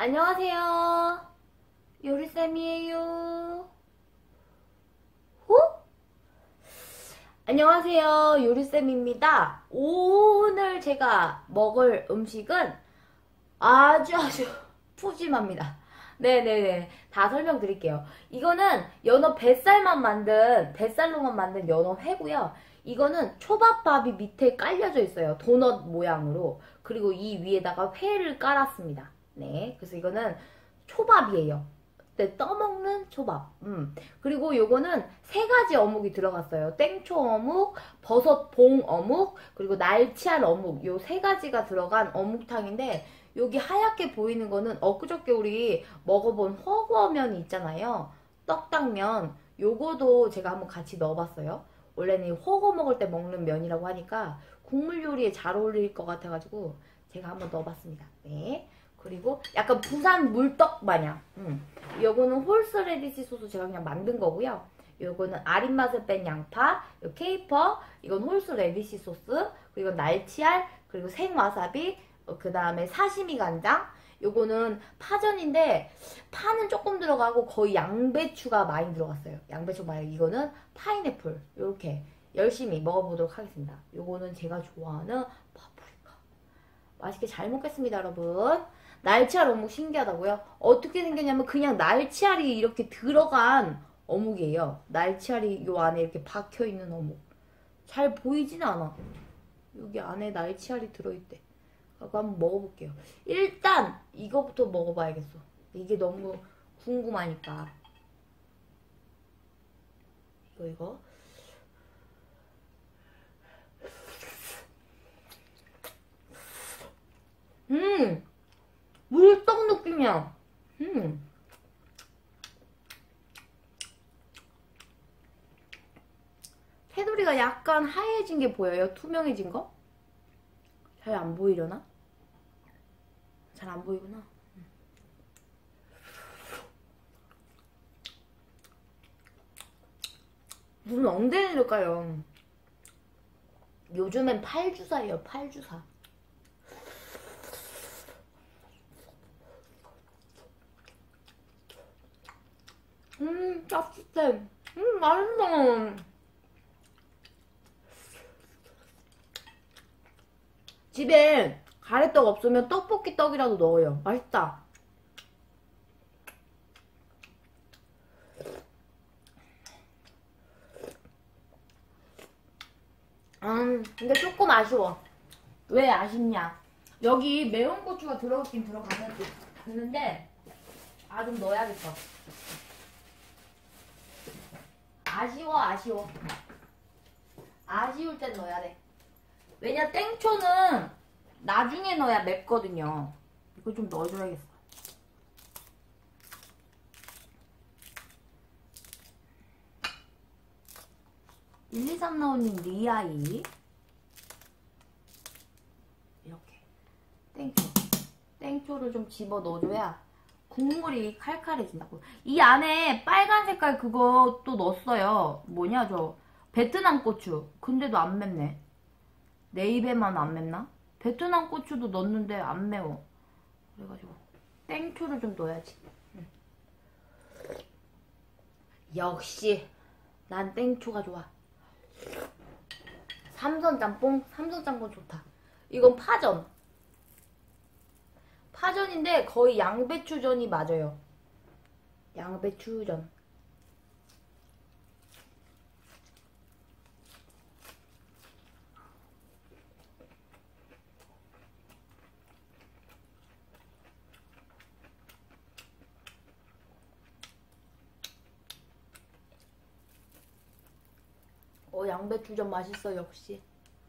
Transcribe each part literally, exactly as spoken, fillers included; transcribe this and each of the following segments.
안녕하세요. 요리쌤이에요. 호? 안녕하세요. 요리쌤입니다. 오늘 제가 먹을 음식은 아주 아주 푸짐합니다. 네네네. 다 설명드릴게요. 이거는 연어 뱃살만 만든, 뱃살로만 만든 연어 회고요. 이거는 초밥밥이 밑에 깔려져 있어요. 도넛 모양으로. 그리고 이 위에다가 회를 깔았습니다. 네. 그래서 이거는 초밥이에요. 네, 떠먹는 초밥. 음. 그리고 요거는 세 가지 어묵이 들어갔어요. 땡초 어묵, 버섯 봉 어묵, 그리고 날치알 어묵. 요 세 가지가 들어간 어묵탕인데, 여기 하얗게 보이는 거는 엊그저께 우리 먹어본 허거면 있잖아요. 떡당면. 요거도 제가 한번 같이 넣어봤어요. 원래는 허거 먹을 때 먹는 면이라고 하니까 국물 요리에 잘 어울릴 것 같아가지고 제가 한번 넣어봤습니다. 네. 그리고 약간 부산 물떡 마냥. 음. 요거는 홀스 레디시 소스 제가 그냥 만든 거고요. 요거는 아린 맛을 뺀 양파, 요 케이퍼, 이건 홀스 레디시 소스, 그리고 날치알, 그리고 생와사비, 그 다음에 사시미 간장. 요거는 파전인데 파는 조금 들어가고 거의 양배추가 많이 들어갔어요. 양배추 많이. 이거는 파인애플. 요렇게 열심히 먹어보도록 하겠습니다. 요거는 제가 좋아하는 파프리카. 맛있게 잘 먹겠습니다, 여러분. 날치알 어묵 신기하다고요? 어떻게 생겼냐면 그냥 날치알이 이렇게 들어간 어묵이에요. 날치알이 요 안에 이렇게 박혀있는 어묵. 잘 보이진 않아. 여기 안에 날치알이 들어있대. 그거 한번 먹어볼게요. 일단 이거부터 먹어봐야겠어. 이게 너무 궁금하니까. 이거 이거. 음! 물떡 느낌이야. 음. 테두리가 약간 하얘진 게 보여요? 투명해진 거? 잘 안 보이려나? 잘 안 보이구나. 무슨 엉덩이일까요? 요즘엔 팔주사예요, 팔주사. 음, 짭짤해. 음, 맛있어. 집에 가래떡 없으면 떡볶이 떡이라도 넣어요. 맛있다. 음, 근데 조금 아쉬워. 왜 아쉽냐? 여기 매운 고추가 들어있긴 들어갔는데, 아, 좀 넣어야겠어. 아쉬워, 아쉬워. 아쉬울 땐 넣어야 돼. 왜냐, 땡초는 나중에 넣어야 맵거든요. 이거 좀 넣어줘야겠어. 일이삼 나오님 리아이. 이렇게. 땡초. 땡초를 좀 집어 넣어줘야 국물이 칼칼해진다고. 이 안에 빨간 색깔 그거 또 넣었어요. 뭐냐, 저. 베트남 고추. 근데도 안 맵네. 내 입에만 안 맵나? 베트남 고추도 넣었는데 안 매워. 그래가지고 땡초를 좀 넣어야지. 응. 역시 난 땡초가 좋아. 삼선짬뽕? 삼선짬뽕 좋다. 이건 파전. 파전인데 거의 양배추전이 맞아요. 양배추전. 어, 양배추전 맛있어, 역시.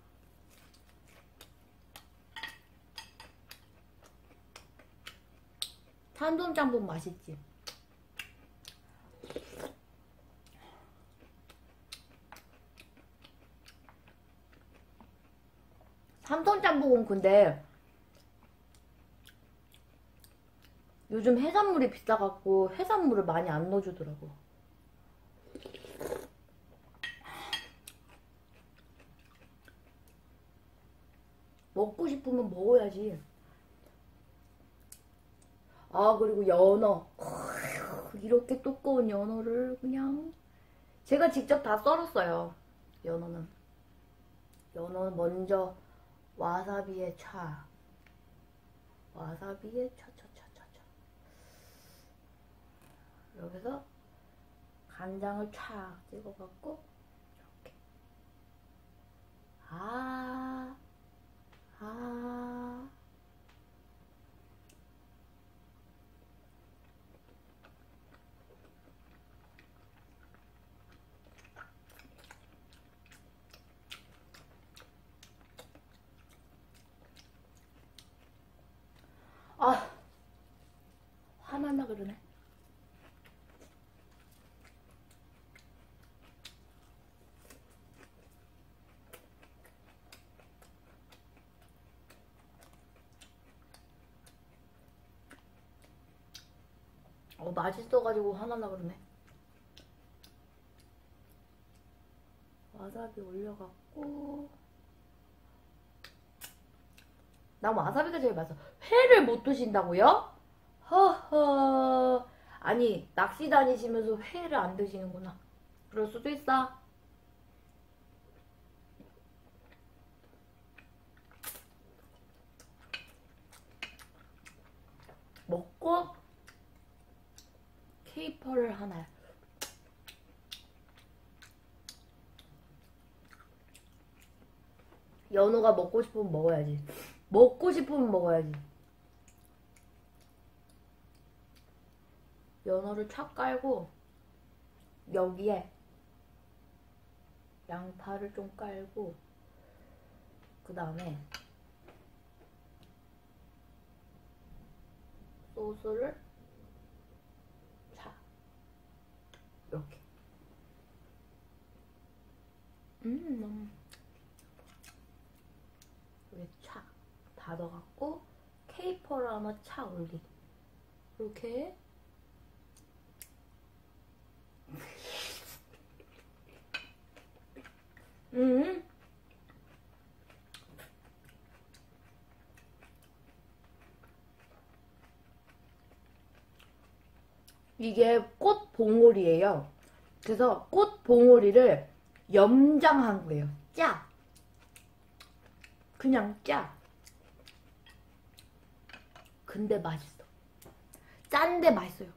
산돈짬뽕 맛있지. 삼선짬뽕은 근데 요즘 해산물이 비싸갖고 해산물을 많이 안 넣어주더라고. 먹고 싶으면 먹어야지. 아, 그리고 연어. 이렇게 두꺼운 연어를 그냥 제가 직접 다 썰었어요. 연어는. 연어는 먼저 와사비에 차. 와사비에 차차차차차. 여기서 간장을 촥 찍어갖고 이렇게. 아, 아. 아, 화날라 그러네. 어, 맛있어가지고 화날라 그러네. 와사비 올려갖고. 난 와사비가 제일 맛있어. 회를 못 드신다고요? 허허. 아니, 낚시 다니시면서 회를 안 드시는구나. 그럴 수도 있어. 먹고 케이퍼를 하나. 연어가 먹고 싶으면 먹어야지. 먹고 싶으면 먹어야지. 연어를 착 깔고 여기에 양파를 좀 깔고 그 다음에 소스를 차 이렇게. 음, 여기 차 다 넣어갖고 케이퍼를 하나 차 올리기. 이렇게. 음. 이게 꽃 봉오리예요. 그래서 꽃 봉오리를 염장한 거예요. 짜. 그냥 짜. 근데 맛있어. 짠데 맛있어요.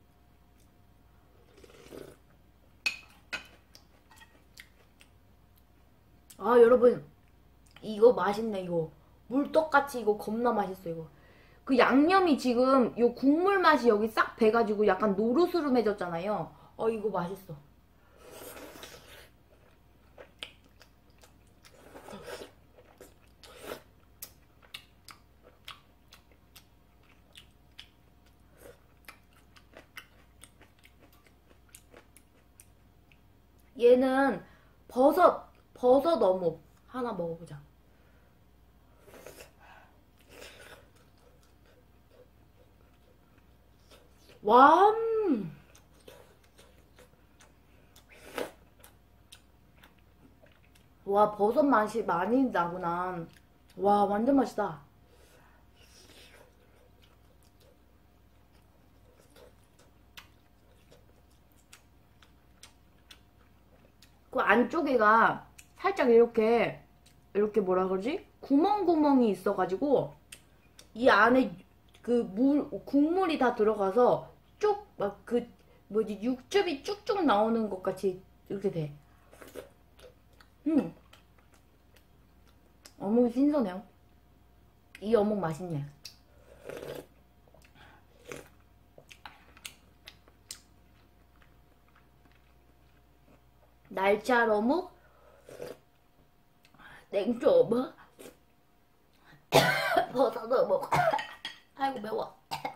아, 여러분, 이거 맛있네. 이거 물떡같이 이거 겁나 맛있어. 이거 그 양념이 지금 요 국물 맛이 여기 싹 배가지고 약간 노르스름해졌잖아요. 어, 이거 맛있어. 얘는 버섯 버섯 어묵 하나 먹어보자. 와, 음. 와, 버섯 맛이 많이 나구나. 와, 완전 맛있다. 그 안쪽에가 살짝 이렇게 이렇게 뭐라 그러지? 구멍구멍이 있어가지고 이 안에 그 물 국물이 다 들어가서 쭉 막 그 뭐지 육즙이 쭉쭉 나오는 것 같이 이렇게 돼. 음, 어묵이 신선해요. 이 어묵 맛있네. 날치알 어묵, 냉초 어묵, 버섯 어묵. 아이고 매워.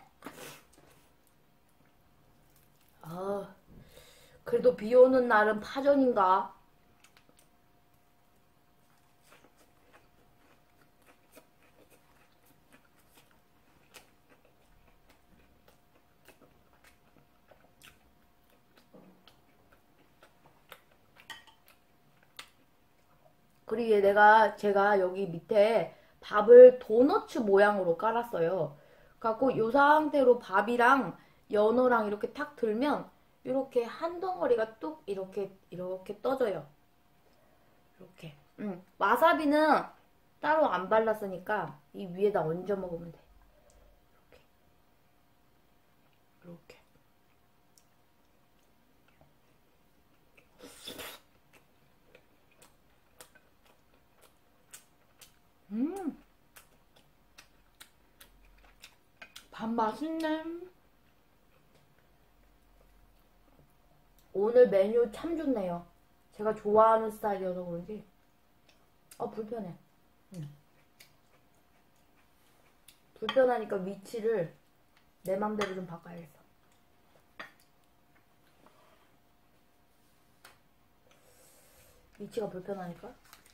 아, 그래도 비 오는 날은 파전인가? 그리고 내가 제가 여기 밑에 밥을 도너츠 모양으로 깔았어요. 갖고 요 상태로 밥이랑 연어랑 이렇게 탁 들면 이렇게 한 덩어리가 뚝 이렇게 이렇게 떠져요. 이렇게. 음. 와사비는 따로 안 발랐으니까 이 위에다 얹어 먹으면 돼. 이렇게. 음. 밥 맛있네. 오늘 메뉴 참 좋네요. 제가 좋아하는 스타일이어서 그런지. 어, 불편해. 음. 불편하니까 위치를 내 맘대로 좀 바꿔야겠어. 위치가 불편하니까.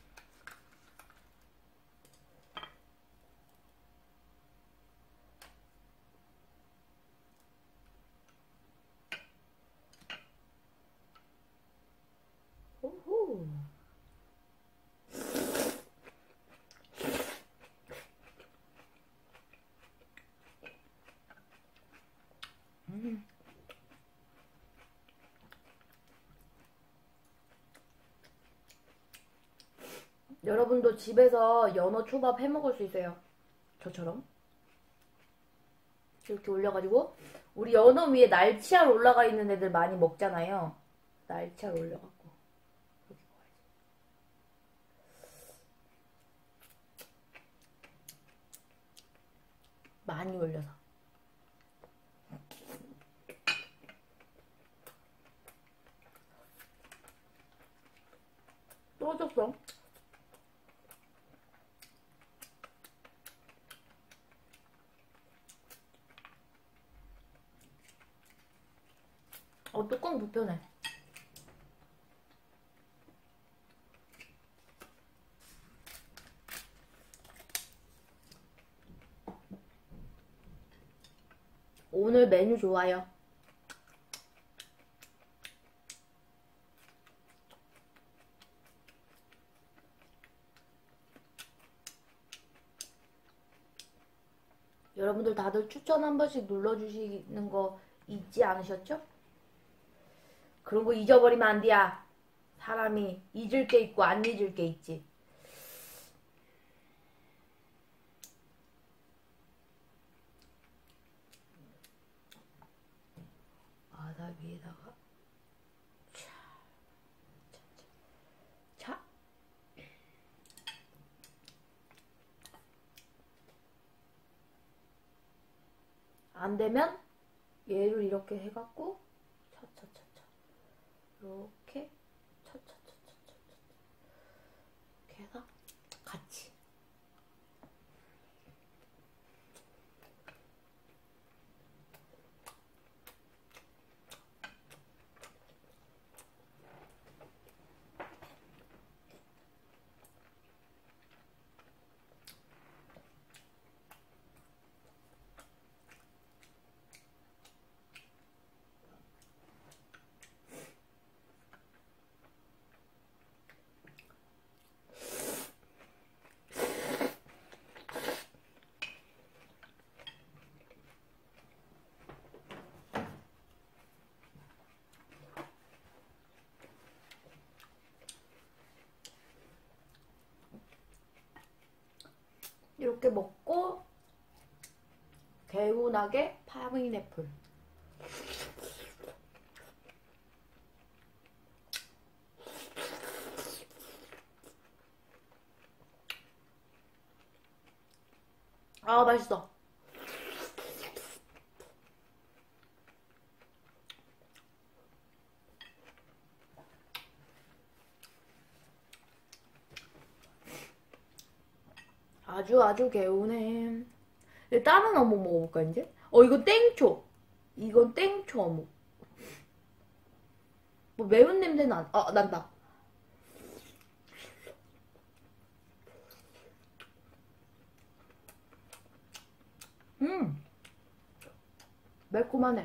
오호. 음. 여러분도 집에서 연어 초밥 해 먹을 수 있어요. 저처럼. 이렇게 올려가지고 우리 연어 위에 날치알 올라가 있는 애들 많이 먹잖아요. 날치알 올려갖고 이렇게 먹어야지. 많이 올려서. 떨어졌어. 어, 뚜껑 불편해. 오늘 메뉴 좋아요. 여러분들 다들 추천 한 번씩 눌러주시는 거 잊지 않으셨죠? 그런 거 잊어버리면 안 돼야. 사람이 잊을 게 있고 안 잊을 게 있지. 바다 위에다가 차, 차, 차. 안 되면 얘를 이렇게 해갖고 차차차차 이렇게 차차차차차 이렇게 해서 같이. 이렇게 먹고 개운하게 파인애플. 아, 맛있어. 아주 아주 개운해. 다른 어묵 먹어볼까 이제? 어, 이거 땡초. 이건 땡초 어묵. 뭐 매운 냄새 난. 아, 난다. 음, 매콤하네.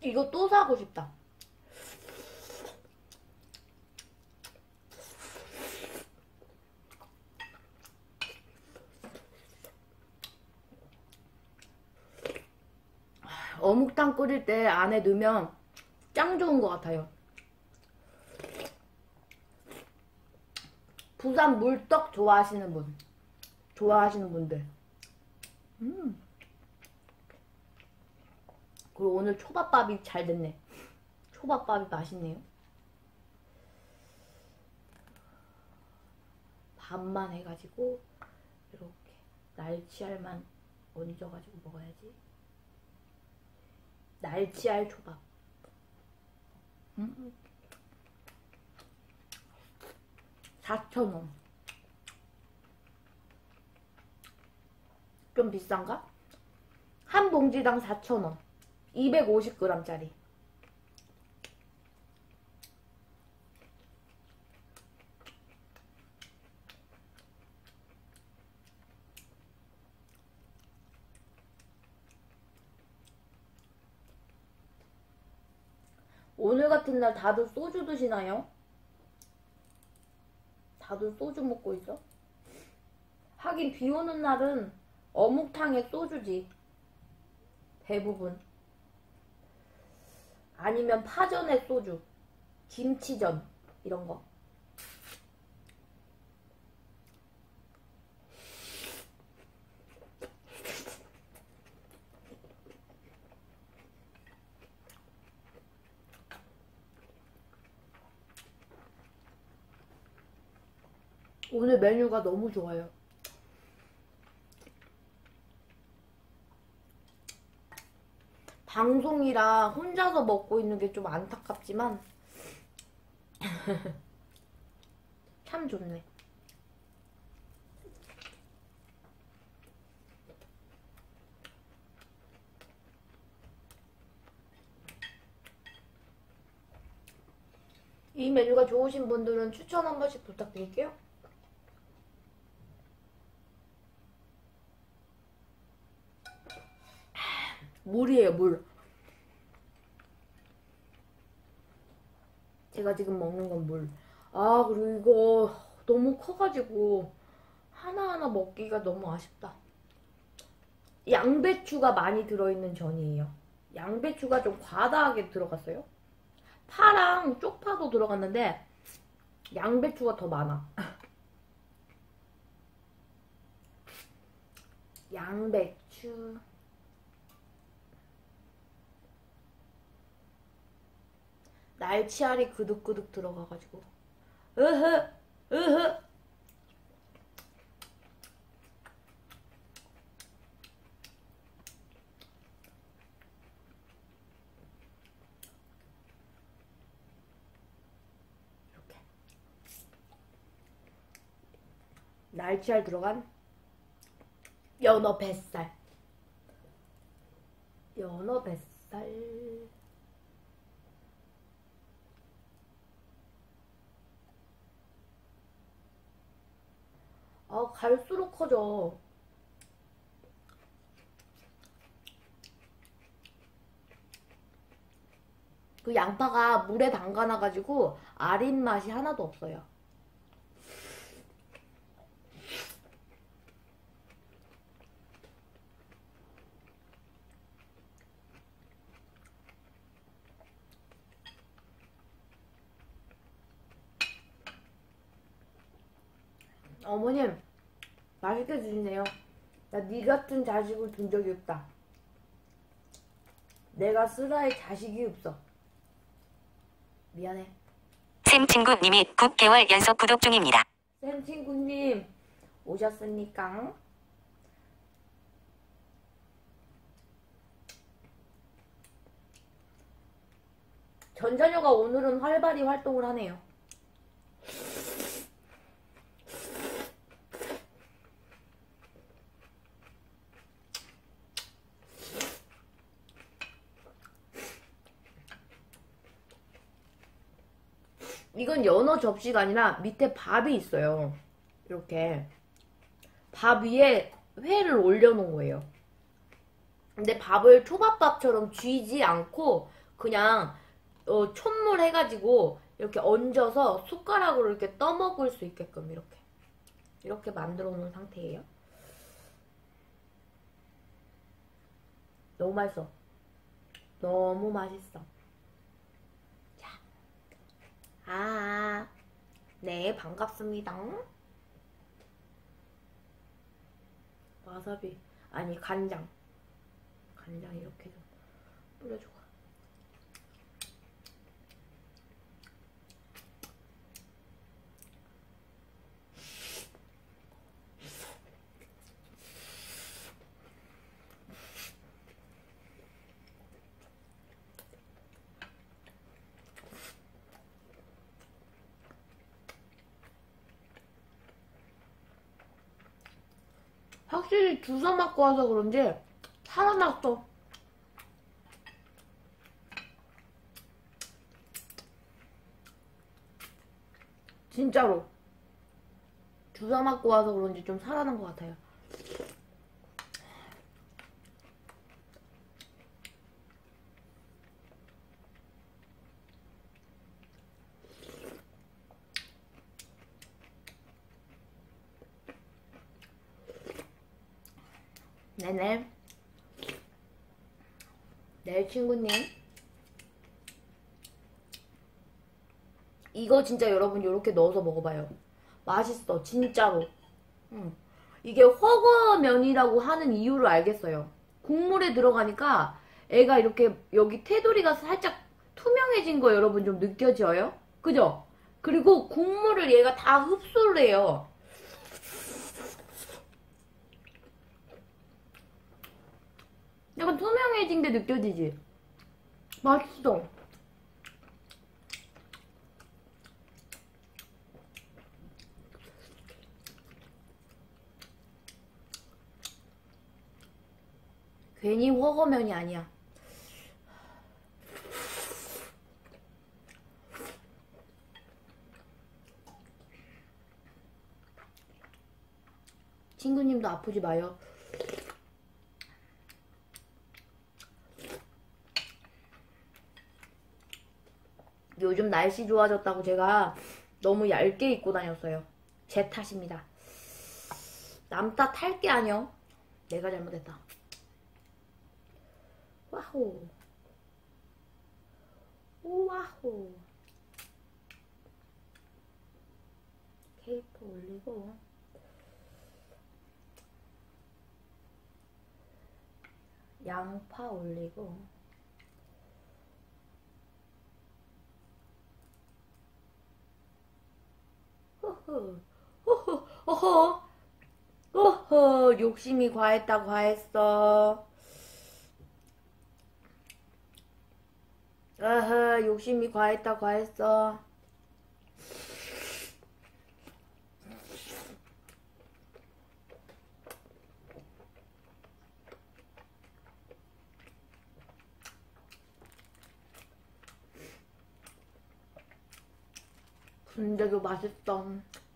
이거 또 사고 싶다. 어묵탕 끓일 때 안에 넣으면 짱 좋은 것 같아요. 부산 물떡 좋아하시는 분, 좋아하시는 분들. 음. 그리고 오늘 초밥밥이 잘 됐네. 초밥밥이 맛있네요. 반만 해가지고 이렇게 날치알만 얹어가지고 먹어야지. 날치알 초밥. 음. 사천 원. 좀 비싼가? 한 봉지당 사천 원. 이백오십 그램짜리. 오늘 같은 날 다들 소주 드시나요? 다들 소주 먹고 있어? 하긴 비 오는 날은 어묵탕에 소주지. 대부분. 아니면 파전에 소주. 김치전. 이런 거. 오늘 메뉴가 너무 좋아요. 방송이라 혼자서 먹고 있는 게 좀 안타깝지만 참 좋네. 이 메뉴가 좋으신 분들은 추천 한 번씩 부탁드릴게요. 물이에요, 물. 제가 지금 먹는 건 물. 아, 그리고 이거 너무 커가지고 하나하나 먹기가 너무 아쉽다. 양배추가 많이 들어있는 전이에요. 양배추가 좀 과다하게 들어갔어요. 파랑 쪽파도 들어갔는데 양배추가 더 많아. 양배추. 날치알이 그득그득 들어가가지고 으흐 으흐. 이렇게 날치알 들어간 연어 뱃살. 연어 뱃살. 아, 갈수록 커져. 그 양파가 물에 담가놔가지고 아린 맛이 하나도 없어요. 어머님 맛있게 드시네요. 나 니 같은 자식을 둔 적이 없다. 내가 쓰라의 자식이 없어. 미안해. 샘 친구님이 구 개월 연속 구독 중입니다. 샘 친구님 오셨습니까? 전자녀가 오늘은 활발히 활동을 하네요. 이건 연어 접시가 아니라 밑에 밥이 있어요. 이렇게 밥 위에 회를 올려놓은 거예요. 근데 밥을 초밥밥처럼 쥐지 않고 그냥 어, 촛물 해가지고 이렇게 얹어서 숟가락으로 이렇게 떠먹을 수 있게끔 이렇게 이렇게 만들어 놓은 상태예요. 너무 맛있어. 너무 맛있어. 자, 아, 네, 반갑습니다. 와사비, 아니 간장, 간장 이렇게 좀 뿌려줘. 확실히 주워 맞고 와서 그런지 살아났어. 진짜로 주워 맞고 와서 그런지 좀 살아난 것 같아요. 네네. 네, 친구님. 이거 진짜 여러분 이렇게 넣어서 먹어봐요. 맛있어, 진짜로. 음. 이게 허거면이라고 하는 이유를 알겠어요. 국물에 들어가니까 애가 이렇게 여기 테두리가 살짝 투명해진 거 여러분 좀 느껴져요? 그죠? 그리고 국물을 얘가 다 흡수를 해요. 약간 투명해진 게 느껴지지? 맛있어. 괜히 허거면이 아니야. 친구님도 아프지 마요. 요즘 날씨 좋아졌다고 제가 너무 얇게 입고 다녔어요. 제 탓입니다. 남 탓 할 게 아니여. 내가 잘못했다. 와호. 오와호. 케이프 올리고 양파 올리고 허허 허허 허허 허허 욕심이 과했다 과했어. 아하 욕심이 과했다 과했어. 근데도 맛있어.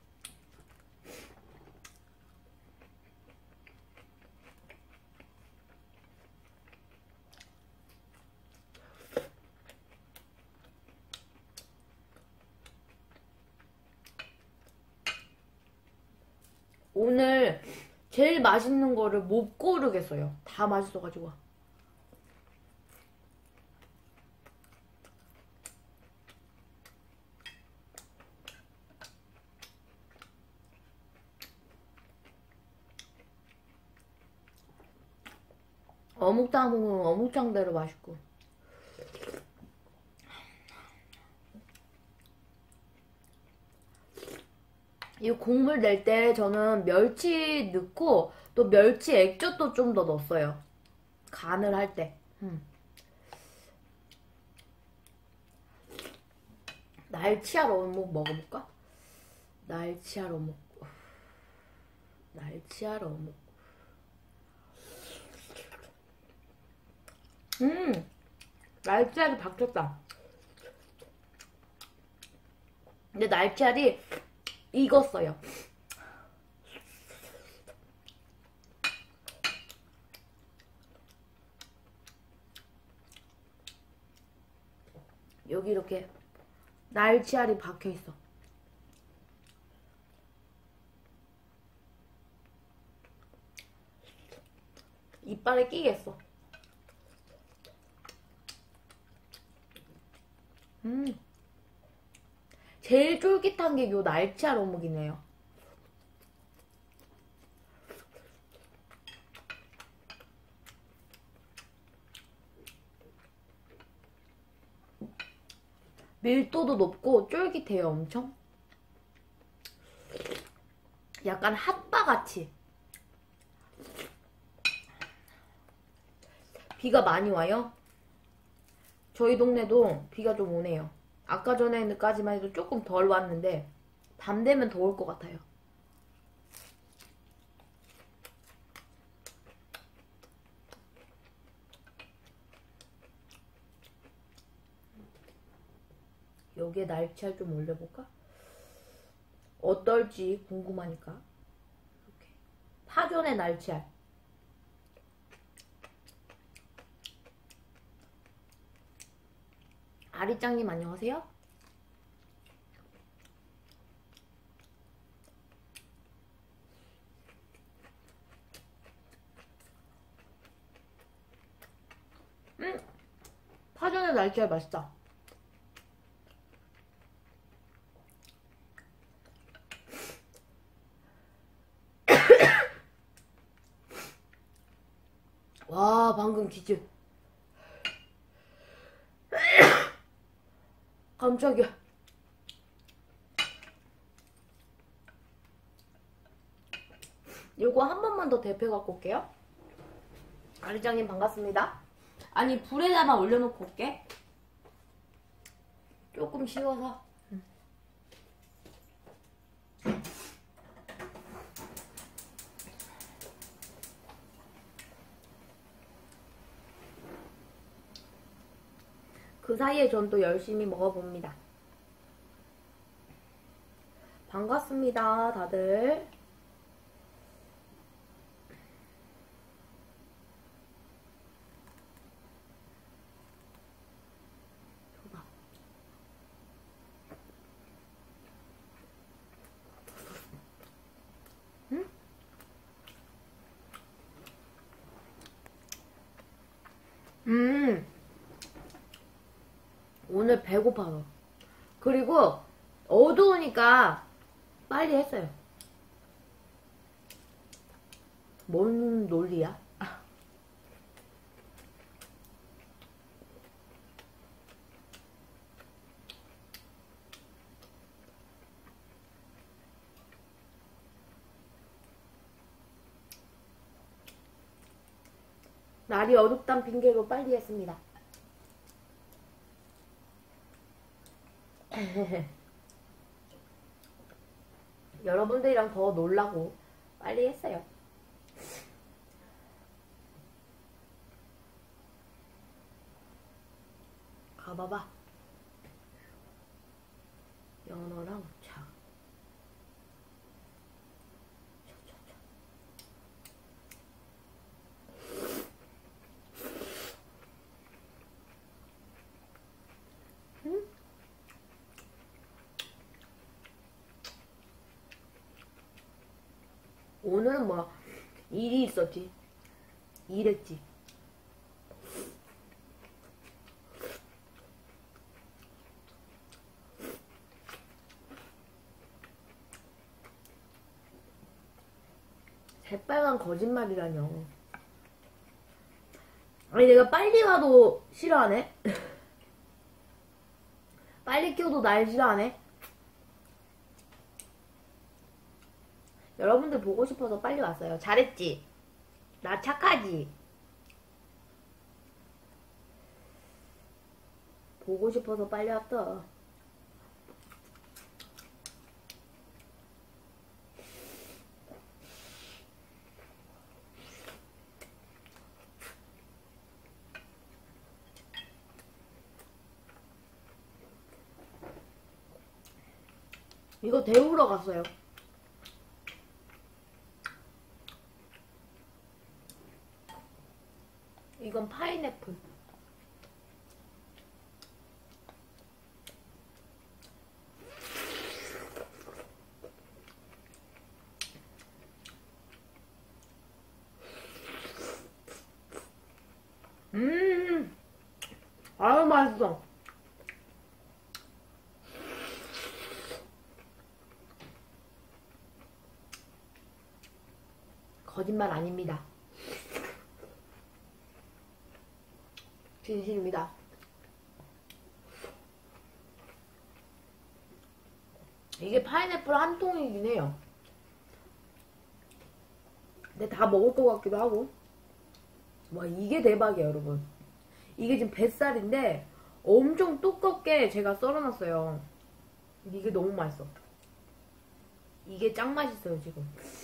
오늘 제일 맛있는 거를 못 고르겠어요. 다 맛있어가지고. 어묵탕은 어묵탕대로 맛있고. 이 국물 낼 때 저는 멸치 넣고 또 멸치 액젓도 좀 더 넣었어요. 간을 할 때. 음. 날치알 어묵 먹어볼까? 날치알 어묵. 날치알 어묵. 음, 날치알이 바뀌었다. 근데 날치알이 익었어요. 여기 이렇게 날치알이 박혀있어. 이빨에 끼겠어. 음. 제일 쫄깃한 게 요 날치알 어묵이네요. 밀도도 높고 쫄깃해요, 엄청. 약간 핫바같이. 비가 많이 와요. 저희 동네도 비가 좀 오네요. 아까 전에까지만 해도 조금 덜 왔는데 밤 되면 더 올 것 같아요. 여기에 날치알 좀 올려볼까? 어떨지 궁금하니까. 이렇게 파전에 날치알. 아리짱님 안녕하세요. 음! 파전에 날치알 맛있다. 와, 방금 기절. 깜짝이야. 요거 한 번만 더 데펴 갖고 올게요. 아리짱님 반갑습니다. 아니, 불에다만 올려놓고 올게. 조금 식어서. 그 사이에 전 또 열심히 먹어봅니다. 반갑습니다, 다들. 줘봐. 응? 음. 오늘 배고파서. 그리고 어두우니까 빨리 했어요. 뭔 논리야? 날이 어둡단 핑계로 빨리 했습니다. 여러분들이랑 더 놀라고 빨리 했어요. 가봐봐. 연어랑 차. 응? 오늘은 뭐 일이 있었지. 일했지. 새빨간 거짓말이라뇨. 아니, 내가 빨리 와도 싫어하네? 빨리 켜도 날 싫어하네? 여러분들 보고 싶어서 빨리 왔어요. 잘했지? 나 착하지? 보고 싶어서 빨리 왔다. 이거 데우러 갔어요. 이건 파인애플. 음, 아유, 맛있어. 거짓말 아닙니다. 진심입니다. 이게 파인애플 한 통이긴 해요. 근데 다 먹을 것 같기도 하고. 와, 이게 대박이에요, 여러분. 이게 지금 뱃살인데 엄청 두껍게 제가 썰어놨어요. 이게 너무 맛있어. 이게 짱 맛있어요, 지금.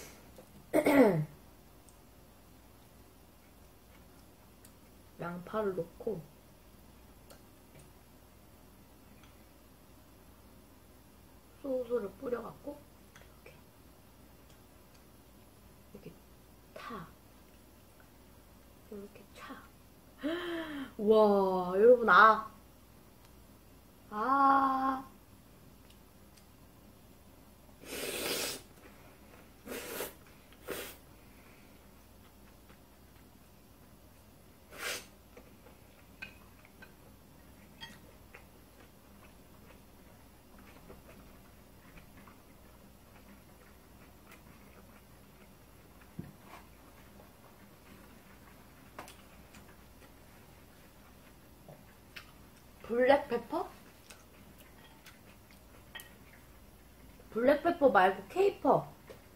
양파를 넣고 소스를 뿌려갖고 이렇게 이렇게 타 이렇게 차. 우와, 여러분, 아 아. 블랙페퍼? 블랙페퍼 말고 케이퍼.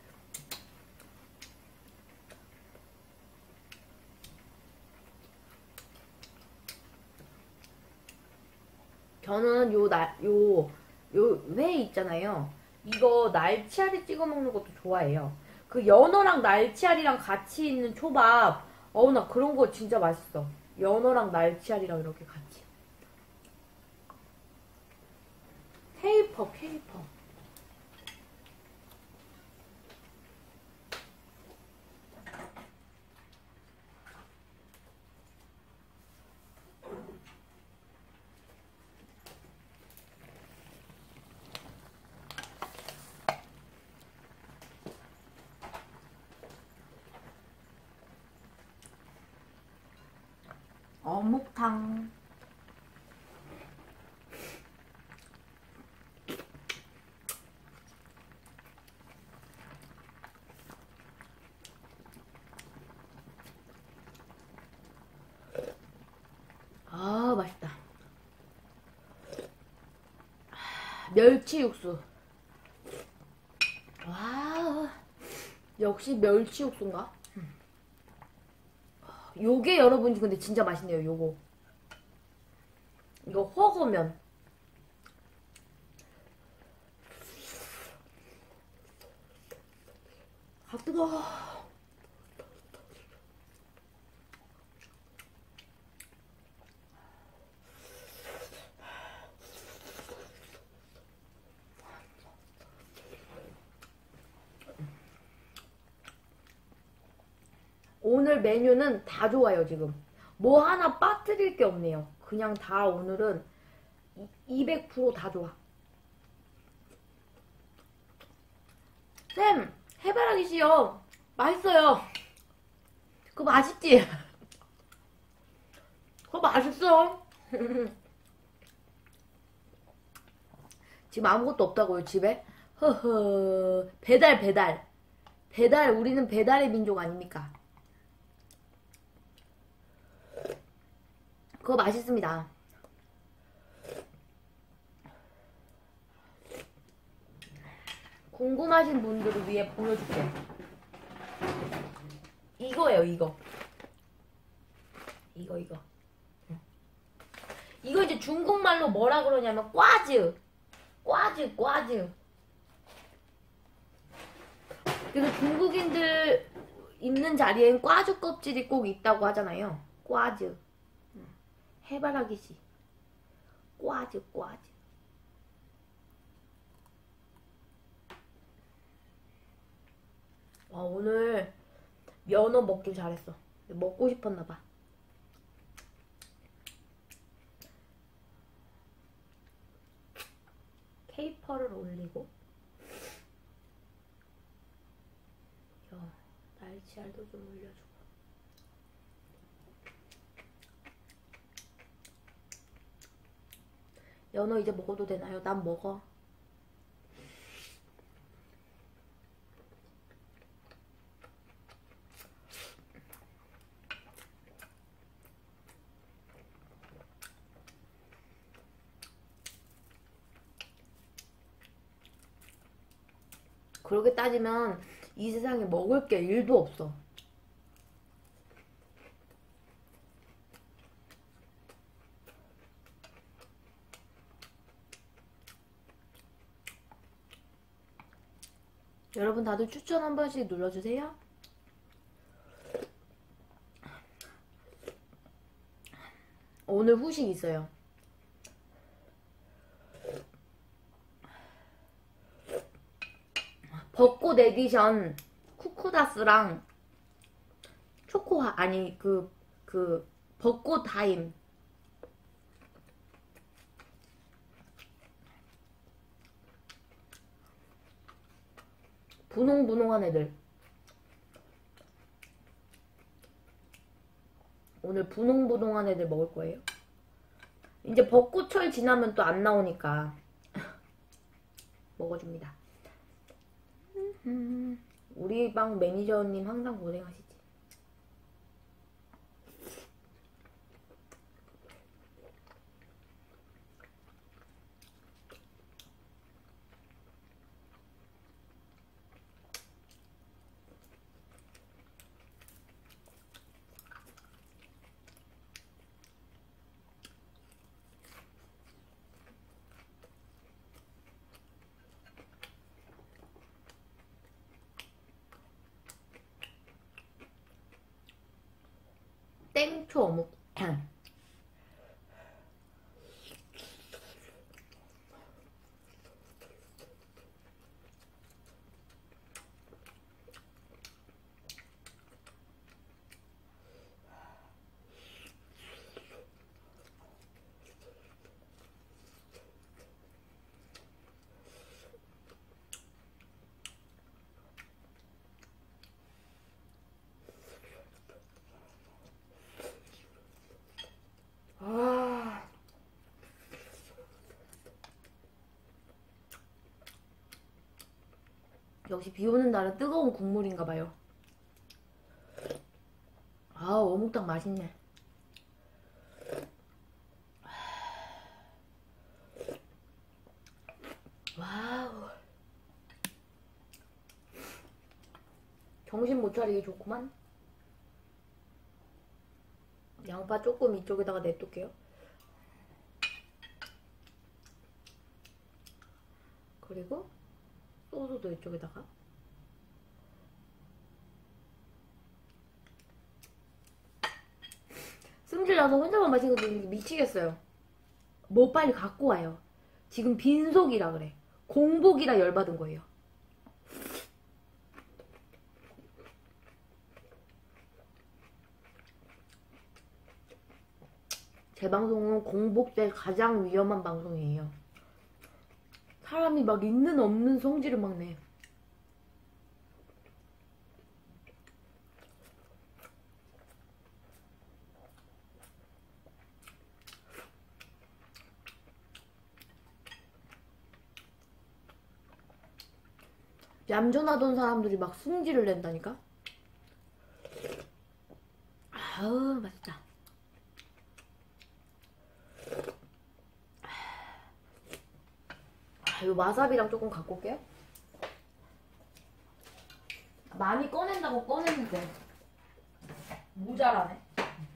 저는 요 날, 요, 요 회 있잖아요. 이거 날치알이 찍어 먹는 것도 좋아해요. 그 연어랑 날치알이랑 같이 있는 초밥. 어우, 나 그런 거 진짜 맛있어. 연어랑 날치알이랑 이렇게 같이. 케이퍼, 케이퍼. 어묵탕. 아, 맛있다. 멸치 육수. 와, 역시 멸치 육수인가? 요게 여러분 근데 진짜 맛있네요. 요거 이거 허거면. 아, 뜨거워. 오늘 메뉴는 다 좋아요. 지금 뭐 하나 빠뜨릴 게 없네요. 그냥 다 오늘은 이백 퍼센트 다 좋아. 쌤, 해바라기씨요. 맛있어요. 그거 맛있지? 그거 맛있어. 지금 아무것도 없다고요, 집에? 허허. 배달, 배달. 배달, 우리는 배달의 민족 아닙니까? 그거 맛있습니다. 궁금하신 분들을 위해 보여줄게. 이거예요, 이거. 이거, 이거. 이거 이제 중국말로 뭐라 그러냐면 꽈즈. 꽈즈, 꽈즈. 그래서 중국인들 있는 자리엔 꽈즈 껍질이 꼭 있다고 하잖아요. 꽈즈. 해바라기씨. 꽈즈, 꽈즈. 와, 오늘 연어 먹길 잘했어. 먹고 싶었나봐. 케이퍼를 올리고 야, 날치알도 좀 올려주고. 연어 이제 먹어도 되나요? 난 먹어. 그렇게 따지면 이 세상에 먹을 게 일도 없어. 여러분 다들 추천 한 번씩 눌러주세요. 오늘 후식 있어요. 벚꽃 에디션 쿠쿠다스랑 초코하 아니 그 그 벚꽃 타임 분홍분홍한 애들. 오늘 분홍분홍한 애들 먹을 거예요. 이제 벚꽃철 지나면 또 안 나오니까 먹어줍니다. 우리 방 매니저님 항상 고생하시지. 땡초 어묵. 아, 역시 비 오는 날은 뜨거운 국물인가봐요. 아, 어묵탕 맛있네. 와우. 정신 못 차리게 좋구만. 양파 조금 이쪽에다가 냅둘게요. 그리고 소스도 이쪽에다가. 승질 나서 혼자만 마시는 거 미치겠어요. 뭐 빨리 갖고 와요. 지금 빈속이라 그래. 공복이라 열받은 거예요. 제 방송은 공복 때 가장 위험한 방송이에요. 사람이 막 있는 없는 성질을 막 내. 얌전하던 사람들이 막 승질을 낸다니까? 아우, 맛있다. 아, 이 와사비랑 조금 갖고 올게요. 많이 꺼낸다고 꺼냈는데 모자라네.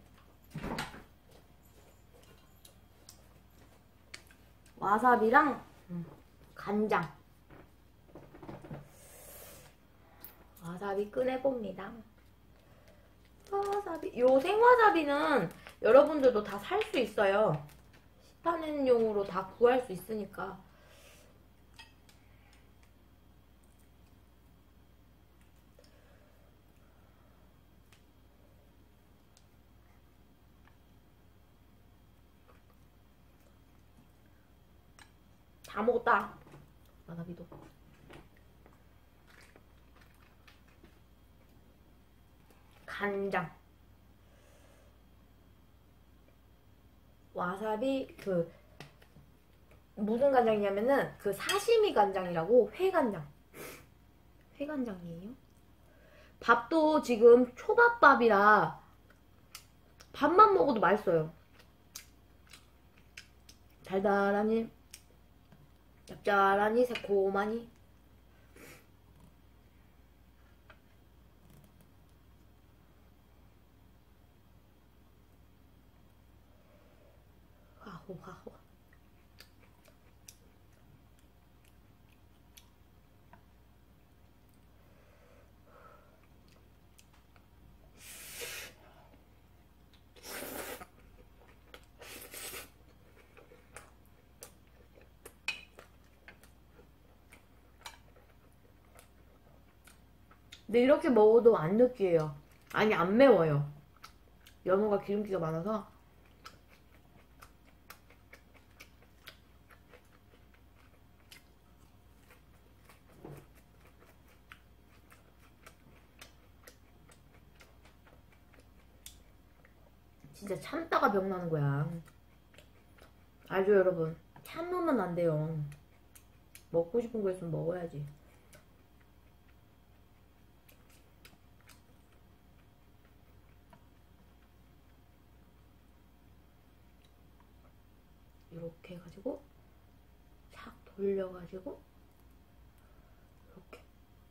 와사비랑 간장. 와사비 꺼내봅니다. 와사비. 요 생와사비는 여러분들도 다 살 수 있어요. 시판용으로 다 구할 수 있으니까. 다 먹었다. 와사비도. 간장. 와사비 그 무슨 간장이냐면은 그 사시미 간장이라고. 회간장. 회간장이에요. 밥도 지금 초밥밥이라 밥만 먹어도 맛있어요. 달달하니 짭짤하니 새콤하니. 하호 하호. 근데 이렇게 먹어도 안 느끼해요. 아니, 안 매워요. 연어가 기름기가 많아서. 진짜 참다가 병나는 거야. 알죠, 여러분? 참으면 안 돼요. 먹고 싶은 거 있으면 먹어야지. 이렇게 해가지고 착 돌려가지고 이렇게.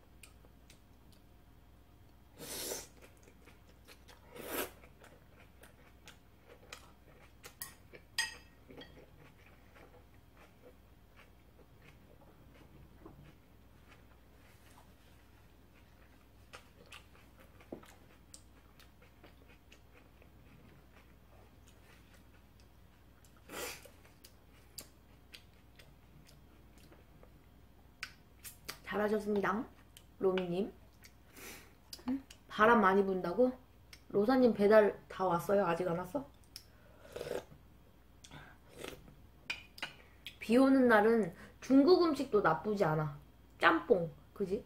잘하셨습니다. 로미님. 바람 많이 분다고? 로사님 배달 다 왔어요? 아직 안 왔어? 비 오는 날은 중국 음식도 나쁘지 않아. 짬뽕, 그지?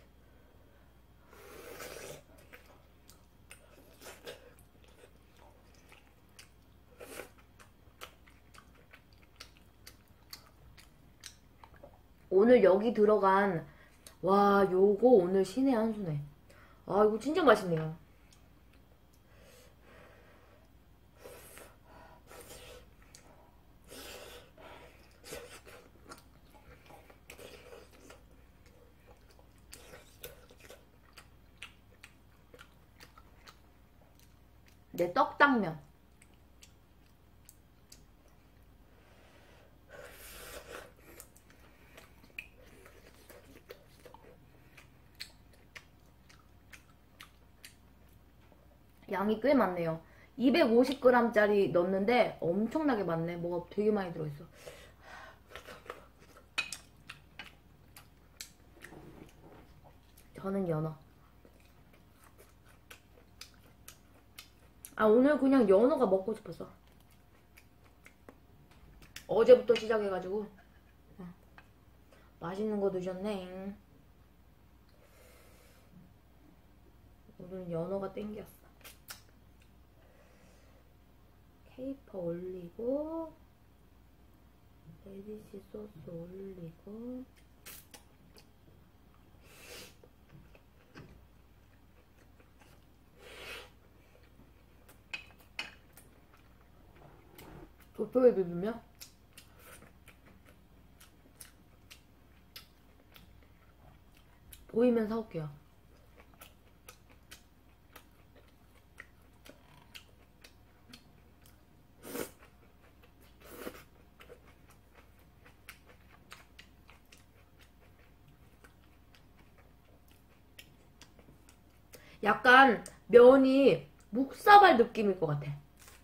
오늘 여기 들어간, 와, 요거 오늘 신의 한 수네. 아, 이거 진짜 맛있네요. 내 떡당면. 양이 꽤 많네요. 이백오십 그램짜리 넣었는데 엄청나게 많네. 뭐가 되게 많이 들어있어. 저는 연어. 아, 오늘 그냥 연어가 먹고 싶었어. 어제부터 시작해가지고. 맛있는 거 드셨네. 오늘 연어가 땡겼어. 케이퍼 올리고, 레디시 소스 올리고, 도토에 비비면 보이면 사올게요. 약간 면이 묵사발 느낌일 것 같아.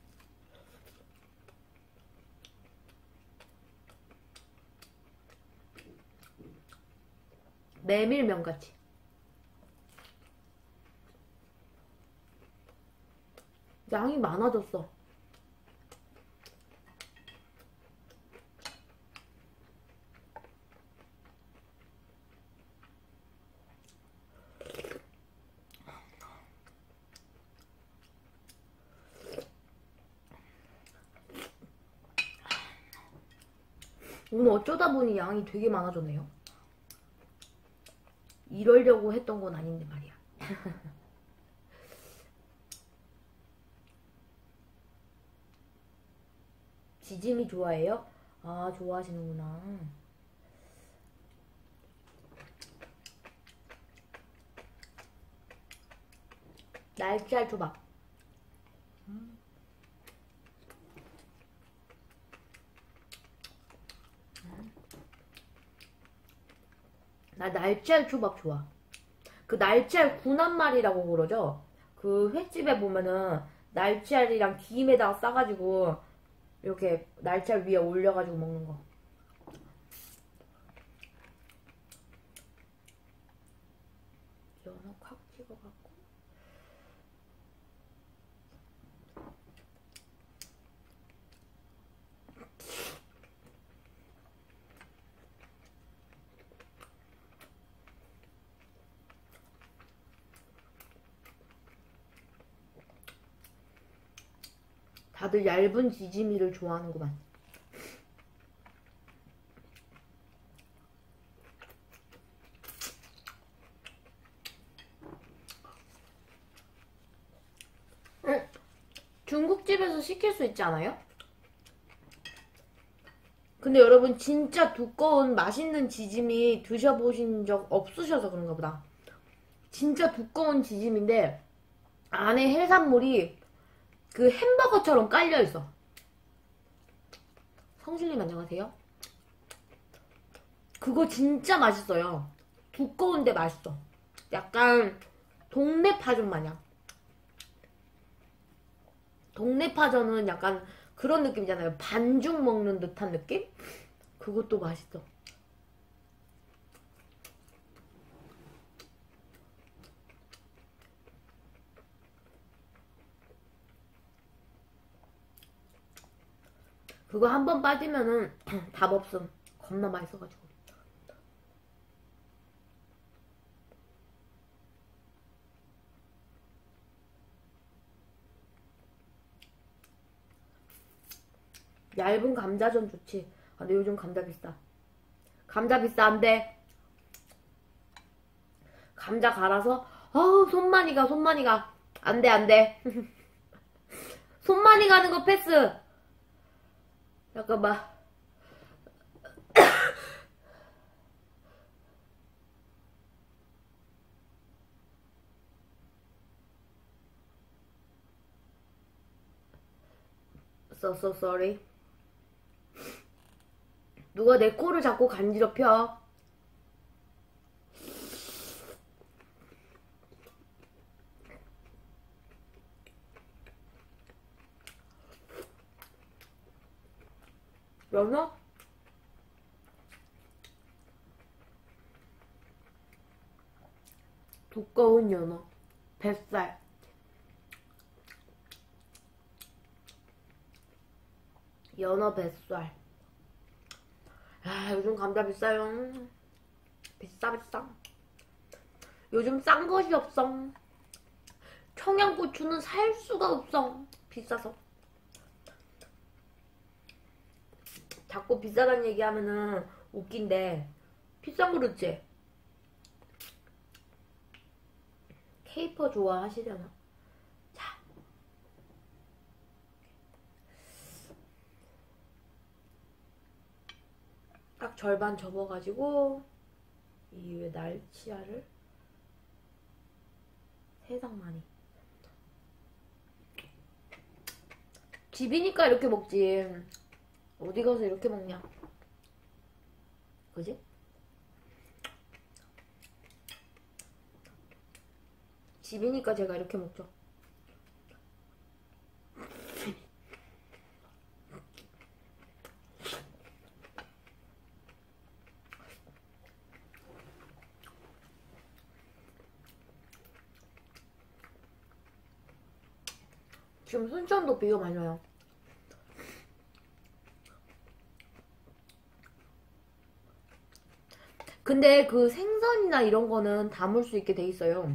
메밀면같이. 양이 많아졌어. 오늘 어쩌다 보니 양이 되게 많아졌네요. 이러려고 했던 건 아닌데 말이야. 지짐이 좋아해요? 아, 좋아하시는구나. 날치알 초밥. 음. 나 날치알 초밥 좋아. 그 날치알 군함말이라고 그러죠? 그 횟집에 보면은 날치알이랑 김에다가 싸가지고 이렇게 날치알 위에 올려가지고 먹는 거. 연어 콱 찍어갖고. 다들 얇은 지짐이를 좋아하는구만. 응? 중국집에서 시킬 수 있지 않아요? 근데 여러분 진짜 두꺼운 맛있는 지짐이 드셔보신 적 없으셔서 그런가 보다. 진짜 두꺼운 지짐인데 안에 해산물이 그 햄버거처럼 깔려있어. 성실님 안녕하세요. 그거 진짜 맛있어요. 두꺼운데 맛있어. 약간 동네 파전 마냥. 동네 파전은 약간 그런 느낌이잖아요. 반죽 먹는 듯한 느낌? 그것도 맛있어. 그거 한 번 빠지면은 답 없음. 겁나 맛있어가지고. 얇은 감자전 좋지. 아, 근데 요즘 감자 비싸. 감자 비싼데 감자 갈아서 어우 손 많이 가, 손 많이 가. 안돼 안돼. 손 많이 가는 거 패스. 잠깐만. So so sorry. 누가 내 코를 자꾸 간지럽혀. 연어? 두꺼운 연어. 뱃살. 연어 뱃살. 아, 요즘 감자 비싸요. 비싸 비싸. 요즘 싼 것이 없어. 청양고추는 살 수가 없어. 비싸서. 자꾸 비싸다는 얘기하면은 웃긴데 비싼 그렇지? 케이퍼 좋아하시려나? 자, 딱 절반 접어가지고 이 위에 날치알을 세상 많이. 집이니까 이렇게 먹지. 어디 가서 이렇게 먹냐? 그지? 집이니까 제가 이렇게 먹죠. 지금 순천도 비가 많이 와요. 근데 그 생선이나 이런 거는 담을 수 있게 돼 있어요.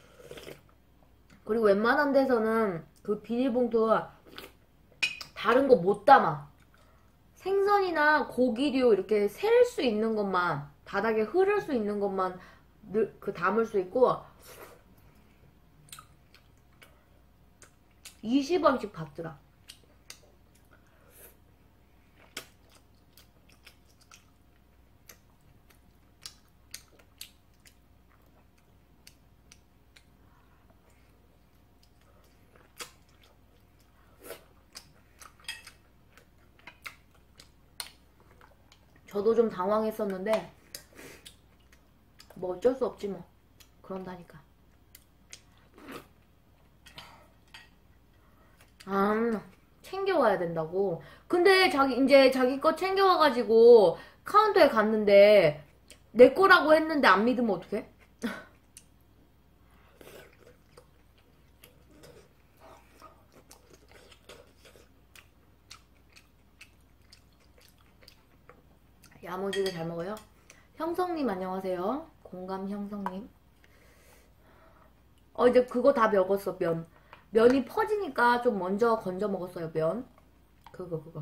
그리고 웬만한 데서는 그 비닐봉투 다른 거 못 담아. 생선이나 고기류 이렇게 셀 수 있는 것만, 바닥에 흐를 수 있는 것만 늘, 그 담을 수 있고 이십 원씩 받더라. 저도 좀 당황했었는데 뭐 어쩔 수 없지 뭐. 그런다니까. 아, 챙겨와야 된다고. 근데 자기 이제 자기 거 챙겨와가지고 카운터에 갔는데 내 거라고 했는데 안 믿으면 어떡해? 야무지게 잘 먹어요. 형성님 안녕하세요. 공감 형성님. 어 이제 그거 다 먹었어. 면 면이 퍼지니까 좀 먼저 건져 먹었어요. 면 그거 그거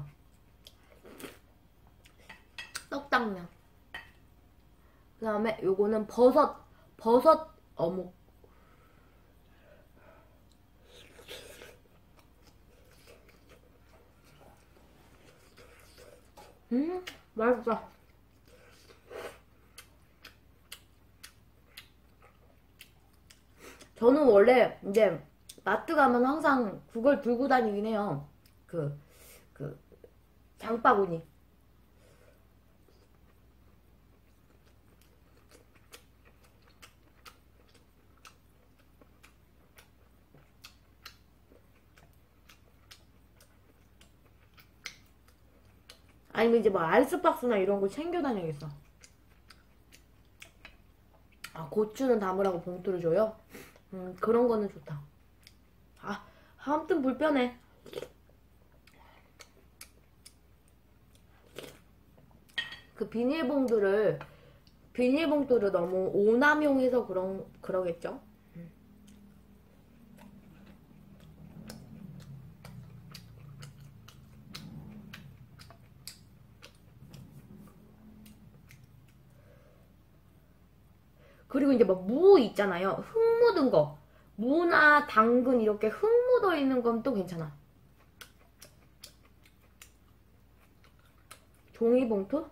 떡당면. 그 다음에 요거는 버섯 버섯 어묵. 음 맛있어. 저는 원래 이제 마트 가면 항상 그걸 들고 다니긴 해요. 그, 그, 장바구니. 아니면 이제 뭐 아이스박스나 이런 거 챙겨 다녀야겠어. 아, 고추는 담으라고 봉투를 줘요? 음, 그런 거는 좋다. 아, 아무튼 불편해. 그 비닐봉투를, 비닐봉투를 너무 오남용해서 그런, 그러겠죠? 음. 그리고 이제 뭐 무 있잖아요. 흙 묻은 거. 무나 당근 이렇게 흙 묻어 있는 건 또 괜찮아. 종이봉투?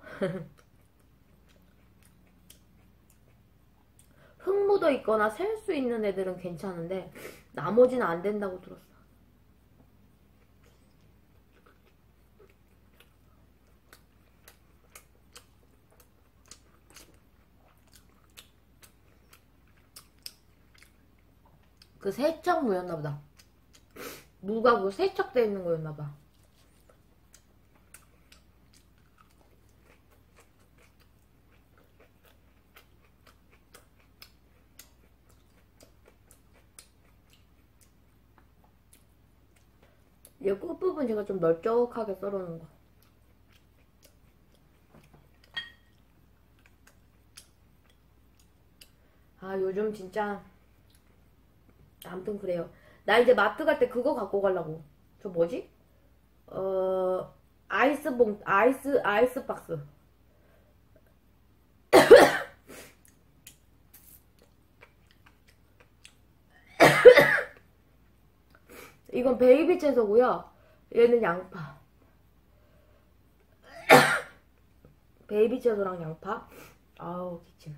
흙 묻어 있거나 셀 수 있는 애들은 괜찮은데 나머지는 안 된다고 들었어. 그 세척무였나 보다. 무가 그 세척돼 있는 거였나 봐. 이 끝부분 제가 좀 널쩍하게 썰어놓은 거. 아 요즘 진짜 아무튼 그래요. 나 이제 마트 갈 때 그거 갖고 가려고. 저 뭐지? 어 아이스봉 아이스 아이스박스. 이건 베이비 채소고요. 얘는 양파. 베이비 채소랑 양파. 아우 기침.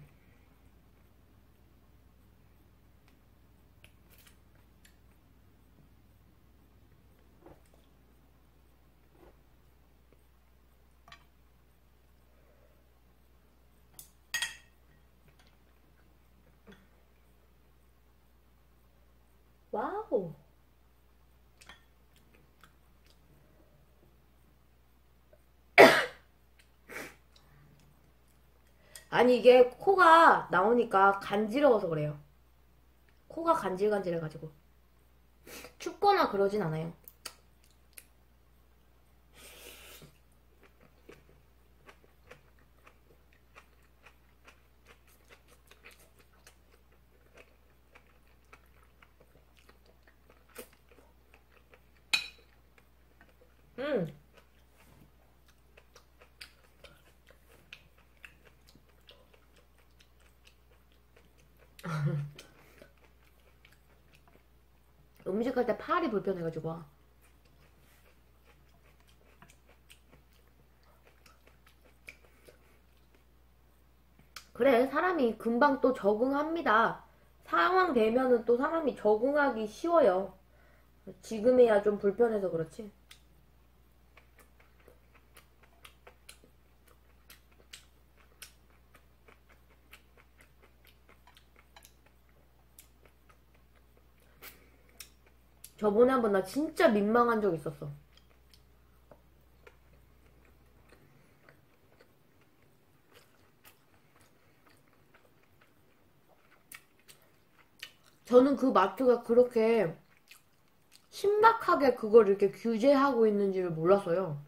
와우. 아니 이게 코가 나오니까 간지러워서 그래요. 코가 간질간질해가지고. 춥거나 그러진 않아요. 음. 음식할 때 팔이 불편해가지고. 그래, 사람이 금방 또 적응합니다. 상황 되면은 또 사람이 적응하기 쉬워요. 지금이야 좀 불편해서 그렇지. 저번에 한번 나 진짜 민망한 적 있었어. 저는 그 마트가 그렇게 심각하게 그걸 이렇게 규제하고 있는지를 몰랐어요.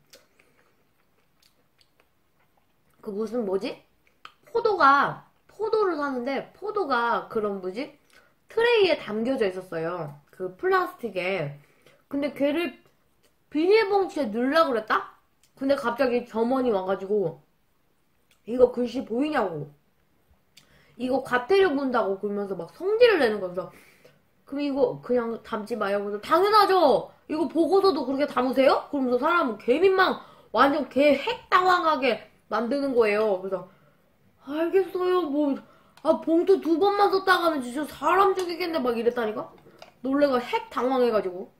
그 무슨 뭐지? 포도가 포도를 사는데 포도가 그런 뭐지? 트레이에 담겨져 있었어요. 그 플라스틱에. 근데 걔를 비닐봉지에 넣으려고 그랬다? 근데 갑자기 점원이 와가지고 이거 글씨 보이냐고, 이거 과태료 문다고 그러면서 막 성질을 내는 거야. 그래서 그럼 이거 그냥 담지 마요. 그래서 당연하죠. 이거 보고서도 그렇게 담으세요? 그러면서 사람은 개민망 완전 개 핵당황하게 만드는 거예요. 그래서 알겠어요. 뭐, 아, 봉투 두 번만 썼다가는 진짜 사람 죽이겠네. 막 이랬다니까? 놀래가 핵 당황해가지고.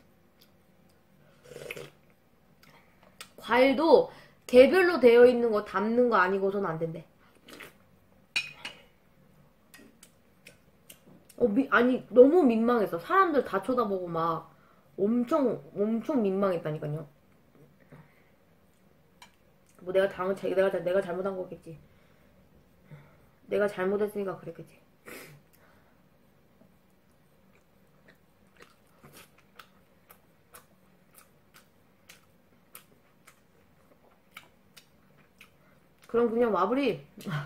과일도 개별로 되어 있는 거 담는 거 아니고서는 안 된대. 어, 미, 아니, 너무 민망했어. 사람들 다 쳐다보고 막 엄청, 엄청 민망했다니까요. 뭐 내가 잘못, 내가, 내가 잘못한 거겠지. 내가 잘못했으니까 그랬겠지. 그럼 그냥 와버리.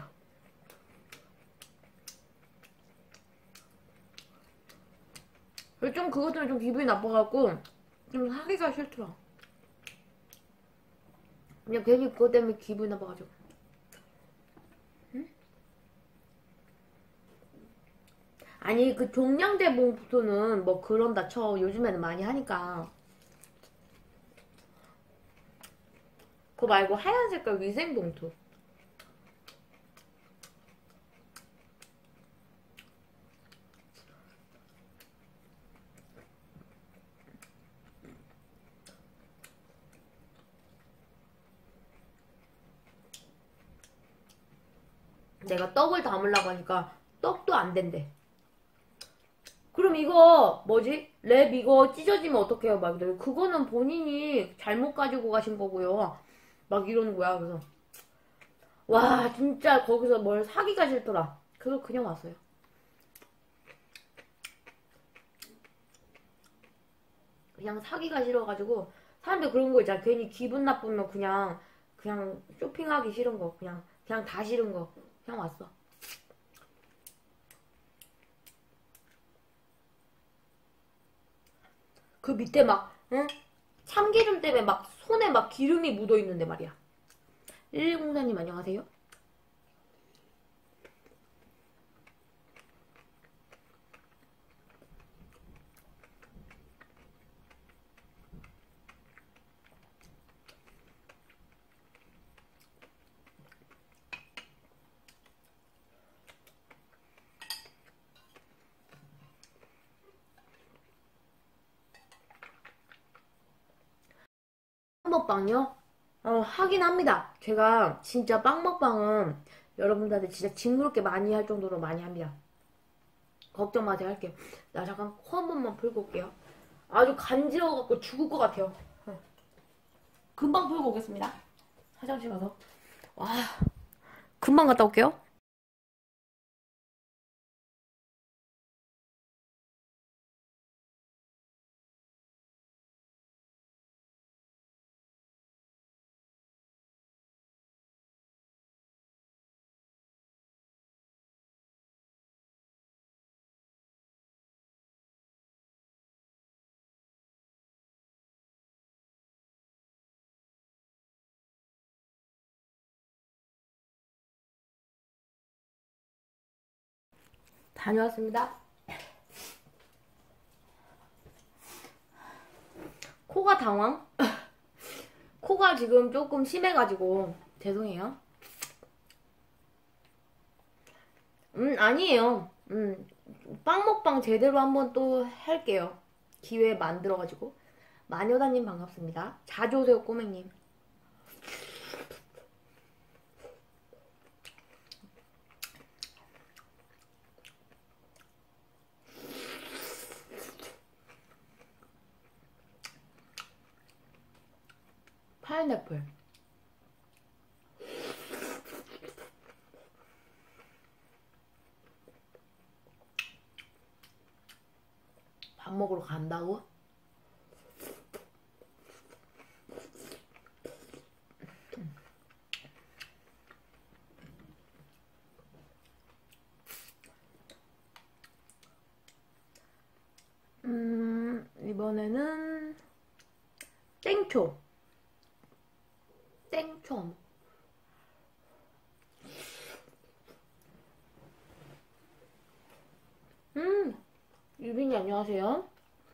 좀 그것 때문에 좀 기분이 나빠갖고 좀 사기가 싫더라. 그냥 괜히 그것 때문에 기분이 나빠가지고. 응? 아니 그 종량제 봉투는 뭐 그런다 쳐. 요즘에는 많이 하니까. 그거 말고 하얀 색깔 위생봉투. 내가 떡을 담으려고 하니까 떡도 안 된대. 그럼 이거 뭐지? 랩 이거 찢어지면 어떡해요? 막 이래. 그거는 본인이 잘못 가지고 가신 거고요. 막 이러는 거야. 그래서 와 진짜 거기서 뭘 사기가 싫더라. 그래서 그냥 왔어요. 그냥 사기가 싫어가지고. 사람들 그런 거 있잖아. 괜히 기분 나쁘면 그냥 그냥 쇼핑하기 싫은 거 그냥 그냥 다 싫은 거 그냥 왔어. 그 밑에 막 응? 참기름 때문에 막 손에 막 기름이 묻어 있는데 말이야. 일일공사님 안녕하세요. 빵 먹방요? 어, 하긴 합니다. 제가 진짜 빵 먹방은 여러분들한테 진짜 징그럽게 많이 할 정도로 많이 합니다. 걱정 마세요. 할게요. 나 잠깐 코 한 번만 풀고 올게요. 아주 간지러워갖고 죽을 것 같아요. 어. 금방 풀고 오겠습니다. 화장실 가서. 와, 금방 갔다 올게요. 다녀왔습니다. 코가 당황? 코가 지금 조금 심해가지고 죄송해요. 음 아니에요. 음 빵 먹방 제대로 한번 또 할게요. 기회 만들어가지고. 마녀다님 반갑습니다. 자주 오세요 꼬맹님. 파인애플. 밥 먹으러 간다고? 음, 이번에는 땡초. 땡초. 음, 유빈이 안녕하세요.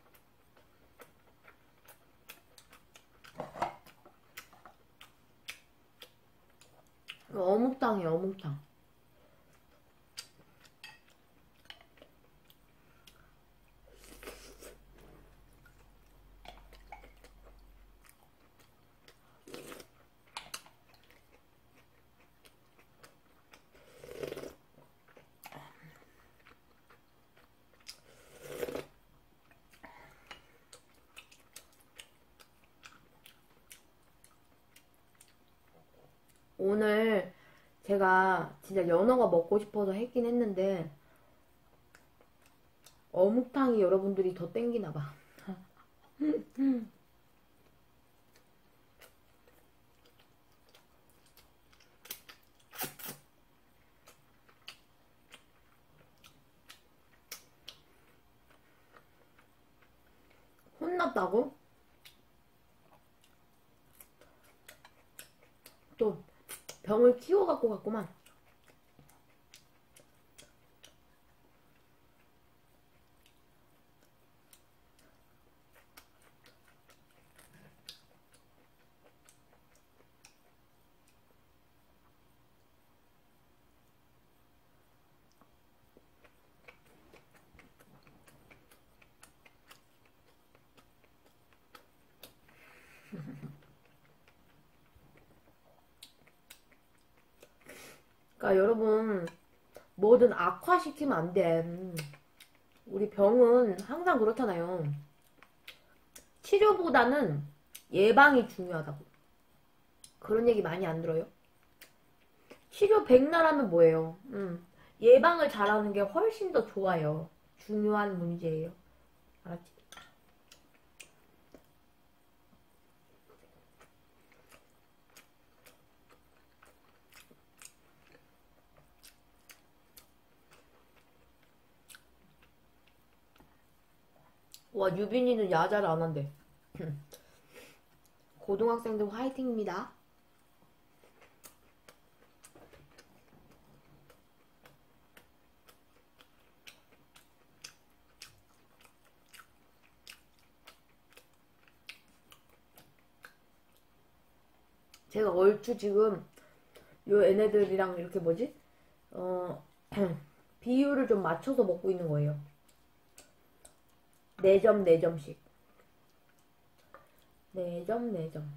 이거 어묵탕이에요, 어묵탕. 오늘 제가 진짜 연어가 먹고 싶어서 했긴 했는데 어묵탕이 여러분들이 더 땡기나봐. 혼났다고? 또 병을 키워갖고 갔구만. 그러니까 여러분 뭐든 악화시키면 안 돼. 우리 병은 항상 그렇잖아요. 치료보다는 예방이 중요하다고. 그런 얘기 많이 안 들어요? 치료 백날 하면 뭐예요? 음, 예방을 잘하는 게 훨씬 더 좋아요. 중요한 문제예요. 알았지? 와, 유빈이는 야자를 안 한대. 고등학생들 화이팅입니다. 제가 얼추 지금 요 얘네들이랑 이렇게 뭐지? 어, 비율을 좀 맞춰서 먹고 있는 거예요. 네 점, 네 점씩. 네 점, 네 점.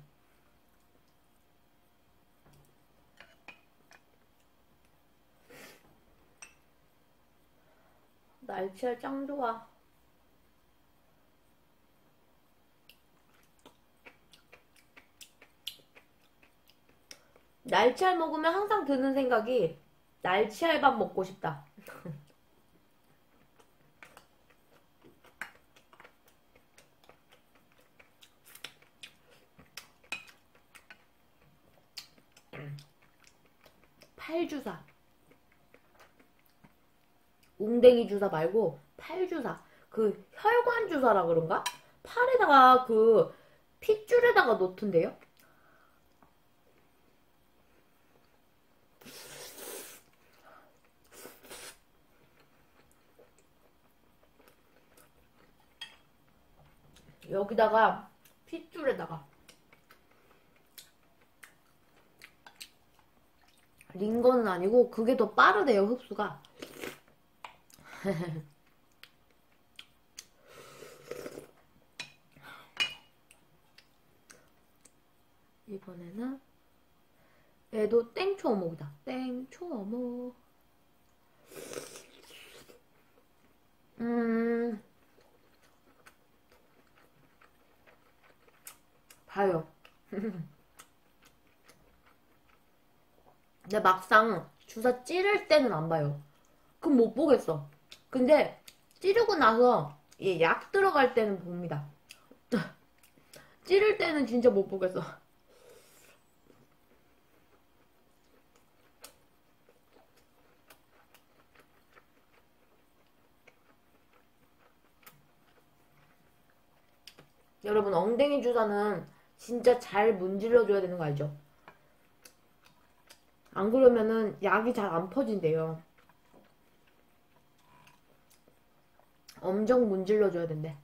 날치알 짱 좋아. 날치알 먹으면 항상 드는 생각이 날치알밥 먹고 싶다. 팔주사. 웅댕이 주사 말고 팔주사. 그 혈관 주사라 그런가? 팔에다가 그 핏줄에다가 놓던데요? 여기다가 핏줄에다가 링거는 아니고 그게 더 빠르대요, 흡수가. 이번에는 얘도 땡초 어묵이다. 땡초 어묵. 음 봐요. 근데 막상 주사 찌를 때는 안 봐요. 그럼 못 보겠어. 근데 찌르고 나서 얘 약 들어갈 때는 봅니다. 찌를 때는 진짜 못 보겠어. 여러분, 엉덩이 주사는 진짜 잘 문질러줘야 되는 거 알죠? 안 그러면은 약이 잘 안 퍼진대요. 엄청 문질러줘야 된대.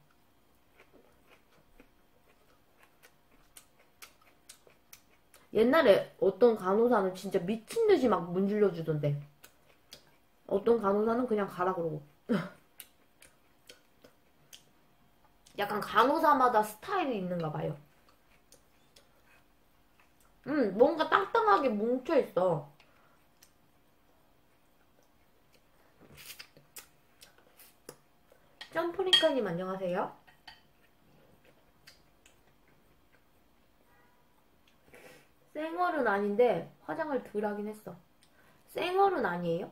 옛날에 어떤 간호사는 진짜 미친듯이 막 문질러주던데. 어떤 간호사는 그냥 가라 그러고. 약간 간호사마다 스타일이 있는가 봐요. 음, 뭔가 땅땅하게 뭉쳐있어. 점프니까님 안녕하세요. 생얼은 아닌데 화장을 덜 하긴 했어. 생얼은 아니에요?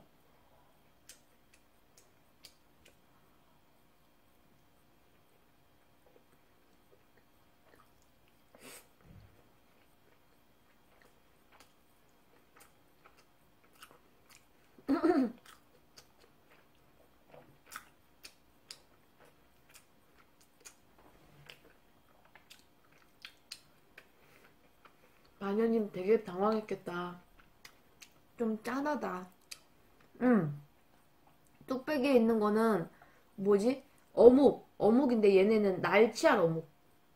마녀님 되게 당황했겠다. 좀 짠하다. 응. 뚝배기에 있는 거는 뭐지? 어묵. 어묵인데 얘네는 날치알 어묵.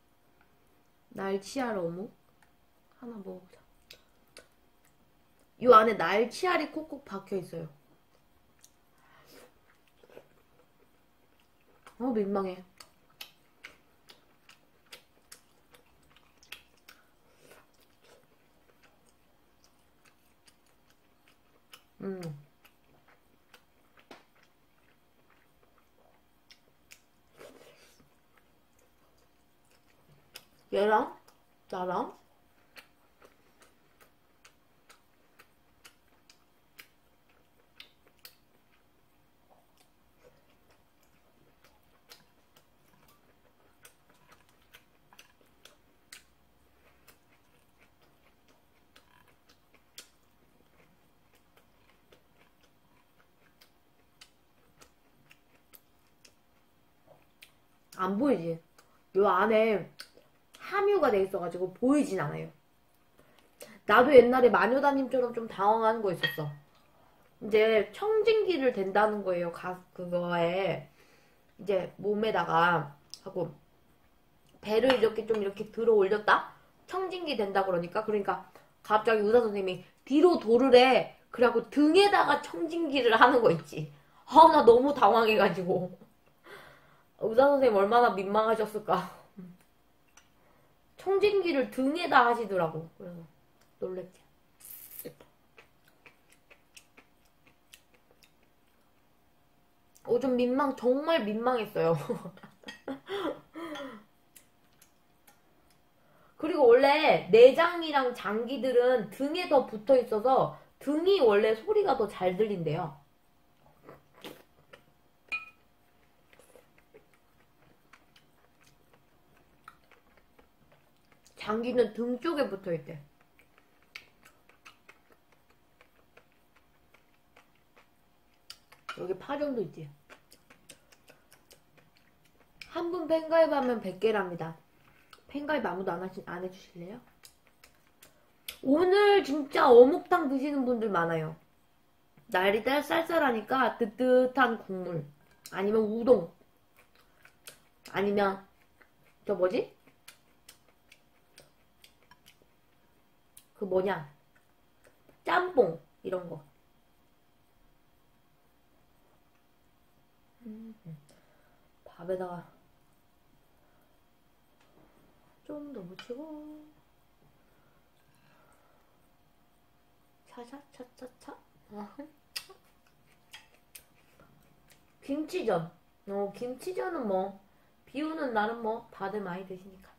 날치알 어묵. 하나 먹어보자. 이 안에 날치알이 콕콕 박혀있어요. 어, 민망해. 음. 얘랑 나랑 안 보이지? 요 안에 함유가 돼 있어가지고 보이진 않아요. 나도 옛날에 마녀다님처럼 좀 당황하는 거 있었어. 이제 청진기를 댄다는 거예요. 가, 그거에 이제 몸에다가 하고 배를 이렇게 좀 이렇게 들어 올렸다? 청진기 된다 그러니까 그러니까 갑자기 의사 선생님이 뒤로 도르래. 그래갖고 등에다가 청진기를 하는 거 있지. 아, 나 너무 당황해가지고. 의사 선생님 얼마나 민망하셨을까. 청진기를 등에다 하시더라고. 그래서 놀랬지. 어, 좀 민망, 정말 민망했어요. 그리고 원래 내장이랑 장기들은 등에 더 붙어 있어서 등이 원래 소리가 더 잘 들린대요. 장기는 등 쪽에 붙어 있대. 여기 파종도 있지. 한 분 팬가입하면 백 개랍니다. 팬가입 아무도 안, 하시, 안 해주실래요? 오늘 진짜 어묵탕 드시는 분들 많아요. 날이 쌀쌀하니까 뜨뜻한 국물 아니면 우동 아니면 저 뭐지? 그 뭐냐? 짬뽕 이런 거. 음, 밥에다가 좀 더 묻히고 차차차차차. 김치전. 어, 김치전은 뭐 비 오는 날은 뭐 다들 많이 드시니까.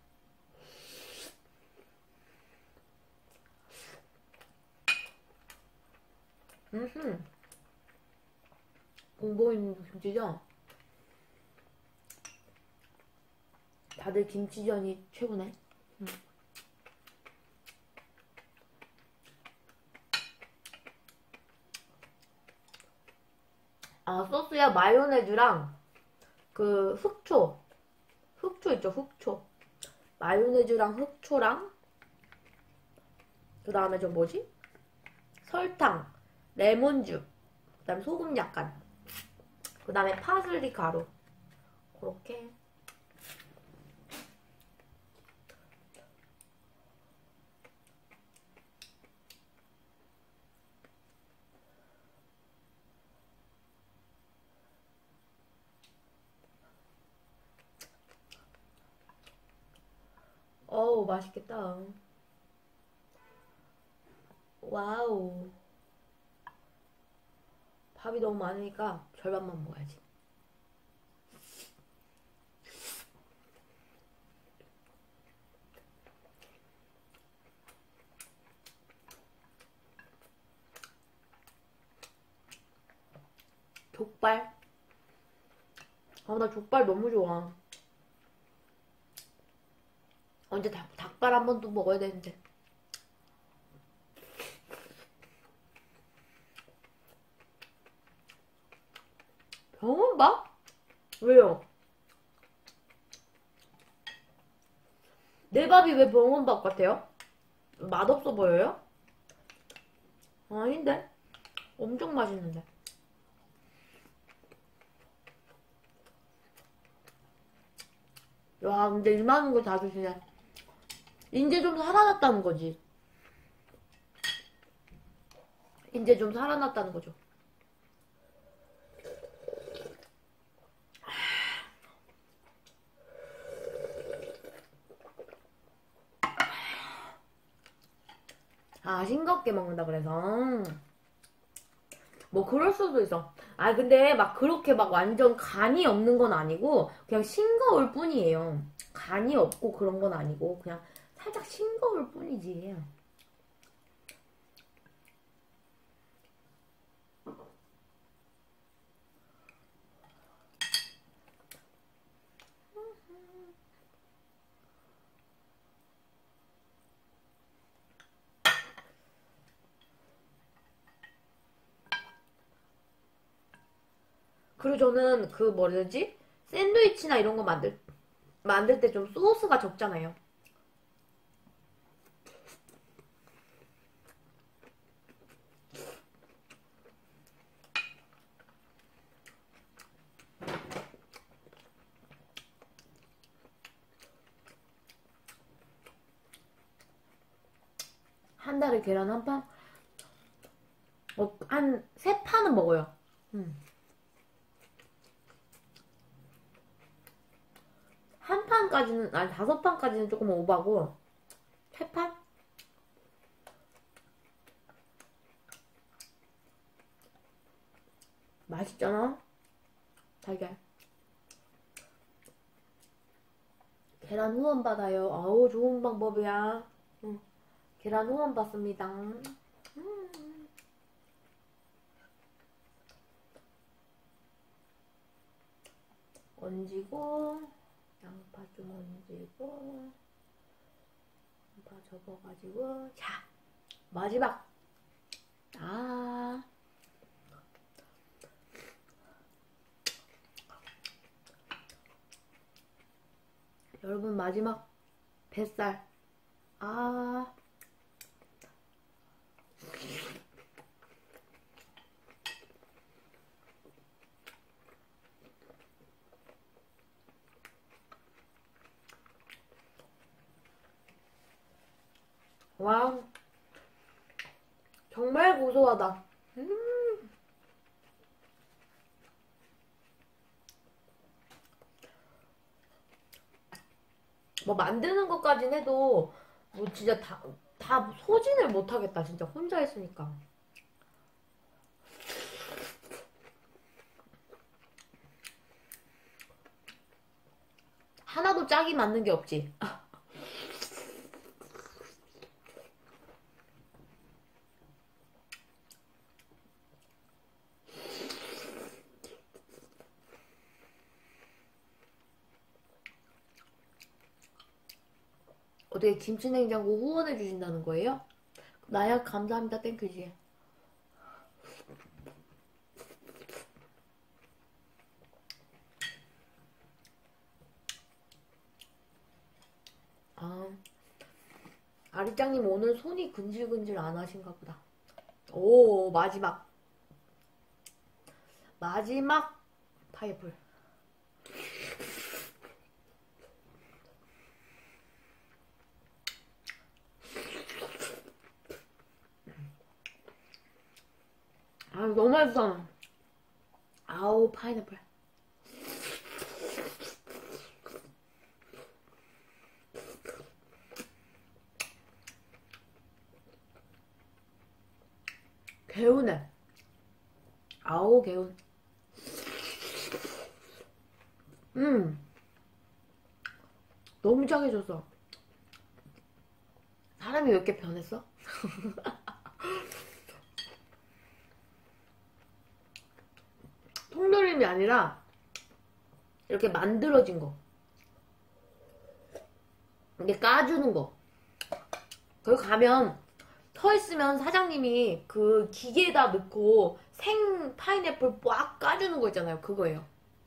음흠. 공보인 김치전. 다들 김치전이 최고네. 음. 아, 소스야 마요네즈랑 그 흑초. 흑초 있죠, 흑초. 마요네즈랑 흑초랑 그 다음에 저 뭐지? 설탕, 레몬즙, 그 다음에 소금 약간, 그 다음에 파슬리 가루. 그렇게. 어우, 맛있겠다. 와우. 밥이 너무 많으니까 절반만 먹어야지. 족발. 아, 나 족발 너무 좋아. 언제 닭, 닭발 한 번 또 먹어야 되는데. 병원밥? 왜요? 내 밥이 왜 병원밥 같아요? 맛없어 보여요? 아닌데? 엄청 맛있는데. 와, 근데 이만한 거 다 드시네. 이제 좀 살아났다는 거지. 이제 좀 살아났다는 거죠. 아, 싱겁게 먹는다 그래서. 뭐 그럴 수도 있어. 아, 근데 막 그렇게 막 완전 간이 없는 건 아니고 그냥 싱거울 뿐이에요. 간이 없고 그런 건 아니고 그냥 살짝 싱거울 뿐이지. 그리고 저는 그 뭐지? 샌드위치나 이런 거 만들 만들 때 좀 소스가 적잖아요. 한 달에 계란 한 판? 어, 한 세 판은 먹어요. 음. 한 판까지는, 아니 다섯 판까지는 조금 오바고, 세 판? 맛있잖아? 달걀. 계란 후원 받아요. 아우, 좋은 방법이야. 응. 계란 후원 받습니다. 음. 얹이고, 양파 좀 얹이고, 양파 접어가지고, 자, 마지막. 아. 여러분, 마지막 뱃살. 아. 와, 정말 고소하다. 음. 뭐 만드는 것까진 해도 뭐 진짜 다, 다 소진을 못하겠다. 진짜 혼자 했으니까. 하나도 짝이 맞는 게 없지. 어떻게 김치냉장고 후원해 주신다는 거예요? 나야 감사합니다. 땡큐지. 아, 아리짱님 오늘 손이 근질근질 안 하신가 보다. 오, 마지막. 마지막 파인애플. 아, 너무 맛있어. 아우, 파인애플. 개운해. 아우, 개운. 음. 너무 짜게졌어. 사람이 왜 이렇게 변했어? 통조림이 아니라 이렇게 만들어진 거. 이게 까주는 거. 거기 가면 서 있으면 사장님이 그 기계에다 넣고 생 파인애플 꽉 까주는 거 있잖아요. 그거예요.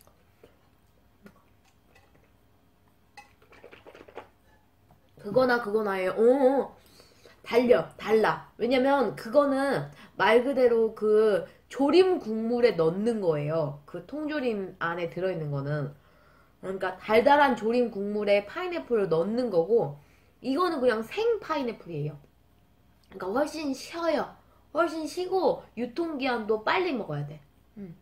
그거나 그거나예요. 어, 달려, 달라. 왜냐면 그거는 말 그대로 그 조림 국물에 넣는 거예요. 그 통조림 안에 들어있는 거는. 그러니까 달달한 조림 국물에 파인애플을 넣는 거고, 이거는 그냥 생 파인애플이에요. 그러니까 훨씬 쉬어요. 훨씬 쉬고 유통기한도 빨리 먹어야 돼. 음.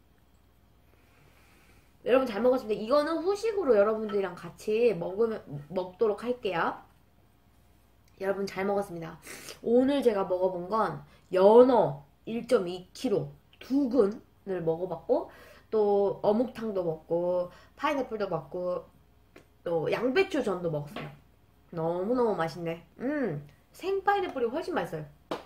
여러분 잘 먹었습니다. 이거는 후식으로 여러분들이랑 같이 먹으면, 먹도록 할게요. 여러분 잘 먹었습니다. 오늘 제가 먹어본 건 연어 일 점 이 킬로그램 두 근을 먹어봤고, 또 어묵탕도 먹고 파인애플도 먹고 또 양배추전도 먹었어요. 너무너무 맛있네. 음, 생 파인애플이 훨씬 맛있어요.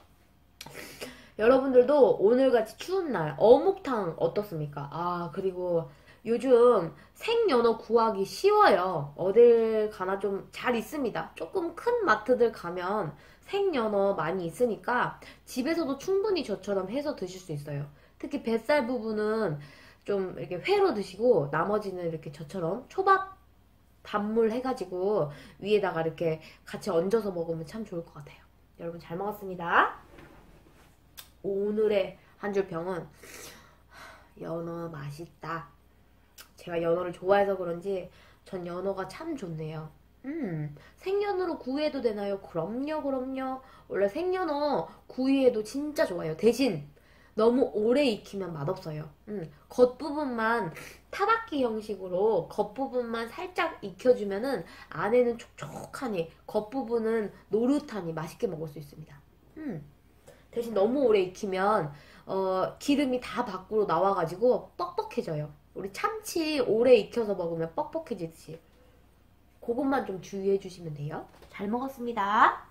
여러분들도 오늘같이 추운 날 어묵탕 어떻습니까? 아, 그리고 요즘 생연어 구하기 쉬워요. 어딜 가나 좀 잘 있습니다. 조금 큰 마트들 가면 생연어 많이 있으니까 집에서도 충분히 저처럼 해서 드실 수 있어요. 특히 뱃살 부분은 좀 이렇게 회로 드시고, 나머지는 이렇게 저처럼 초밥 단물 해가지고 위에다가 이렇게 같이 얹어서 먹으면 참 좋을 것 같아요. 여러분 잘 먹었습니다. 오늘의 한 줄 평은 연어 맛있다. 제가 연어를 좋아해서 그런지 전 연어가 참 좋네요. 음, 생연어로 구이해도 되나요? 그럼요, 그럼요. 원래 생연어 구이해도 진짜 좋아요. 대신 너무 오래 익히면 맛없어요. 음, 겉부분만 타닥기 형식으로 겉부분만 살짝 익혀주면은 안에는 촉촉하니 겉부분은 노릇하니 맛있게 먹을 수 있습니다. 음, 대신 너무 오래 익히면 어, 기름이 다 밖으로 나와가지고 뻑뻑해져요. 우리 참치 오래 익혀서 먹으면 뻑뻑해지듯이. 그것만 좀 주의해 주시면 돼요. 잘 먹었습니다.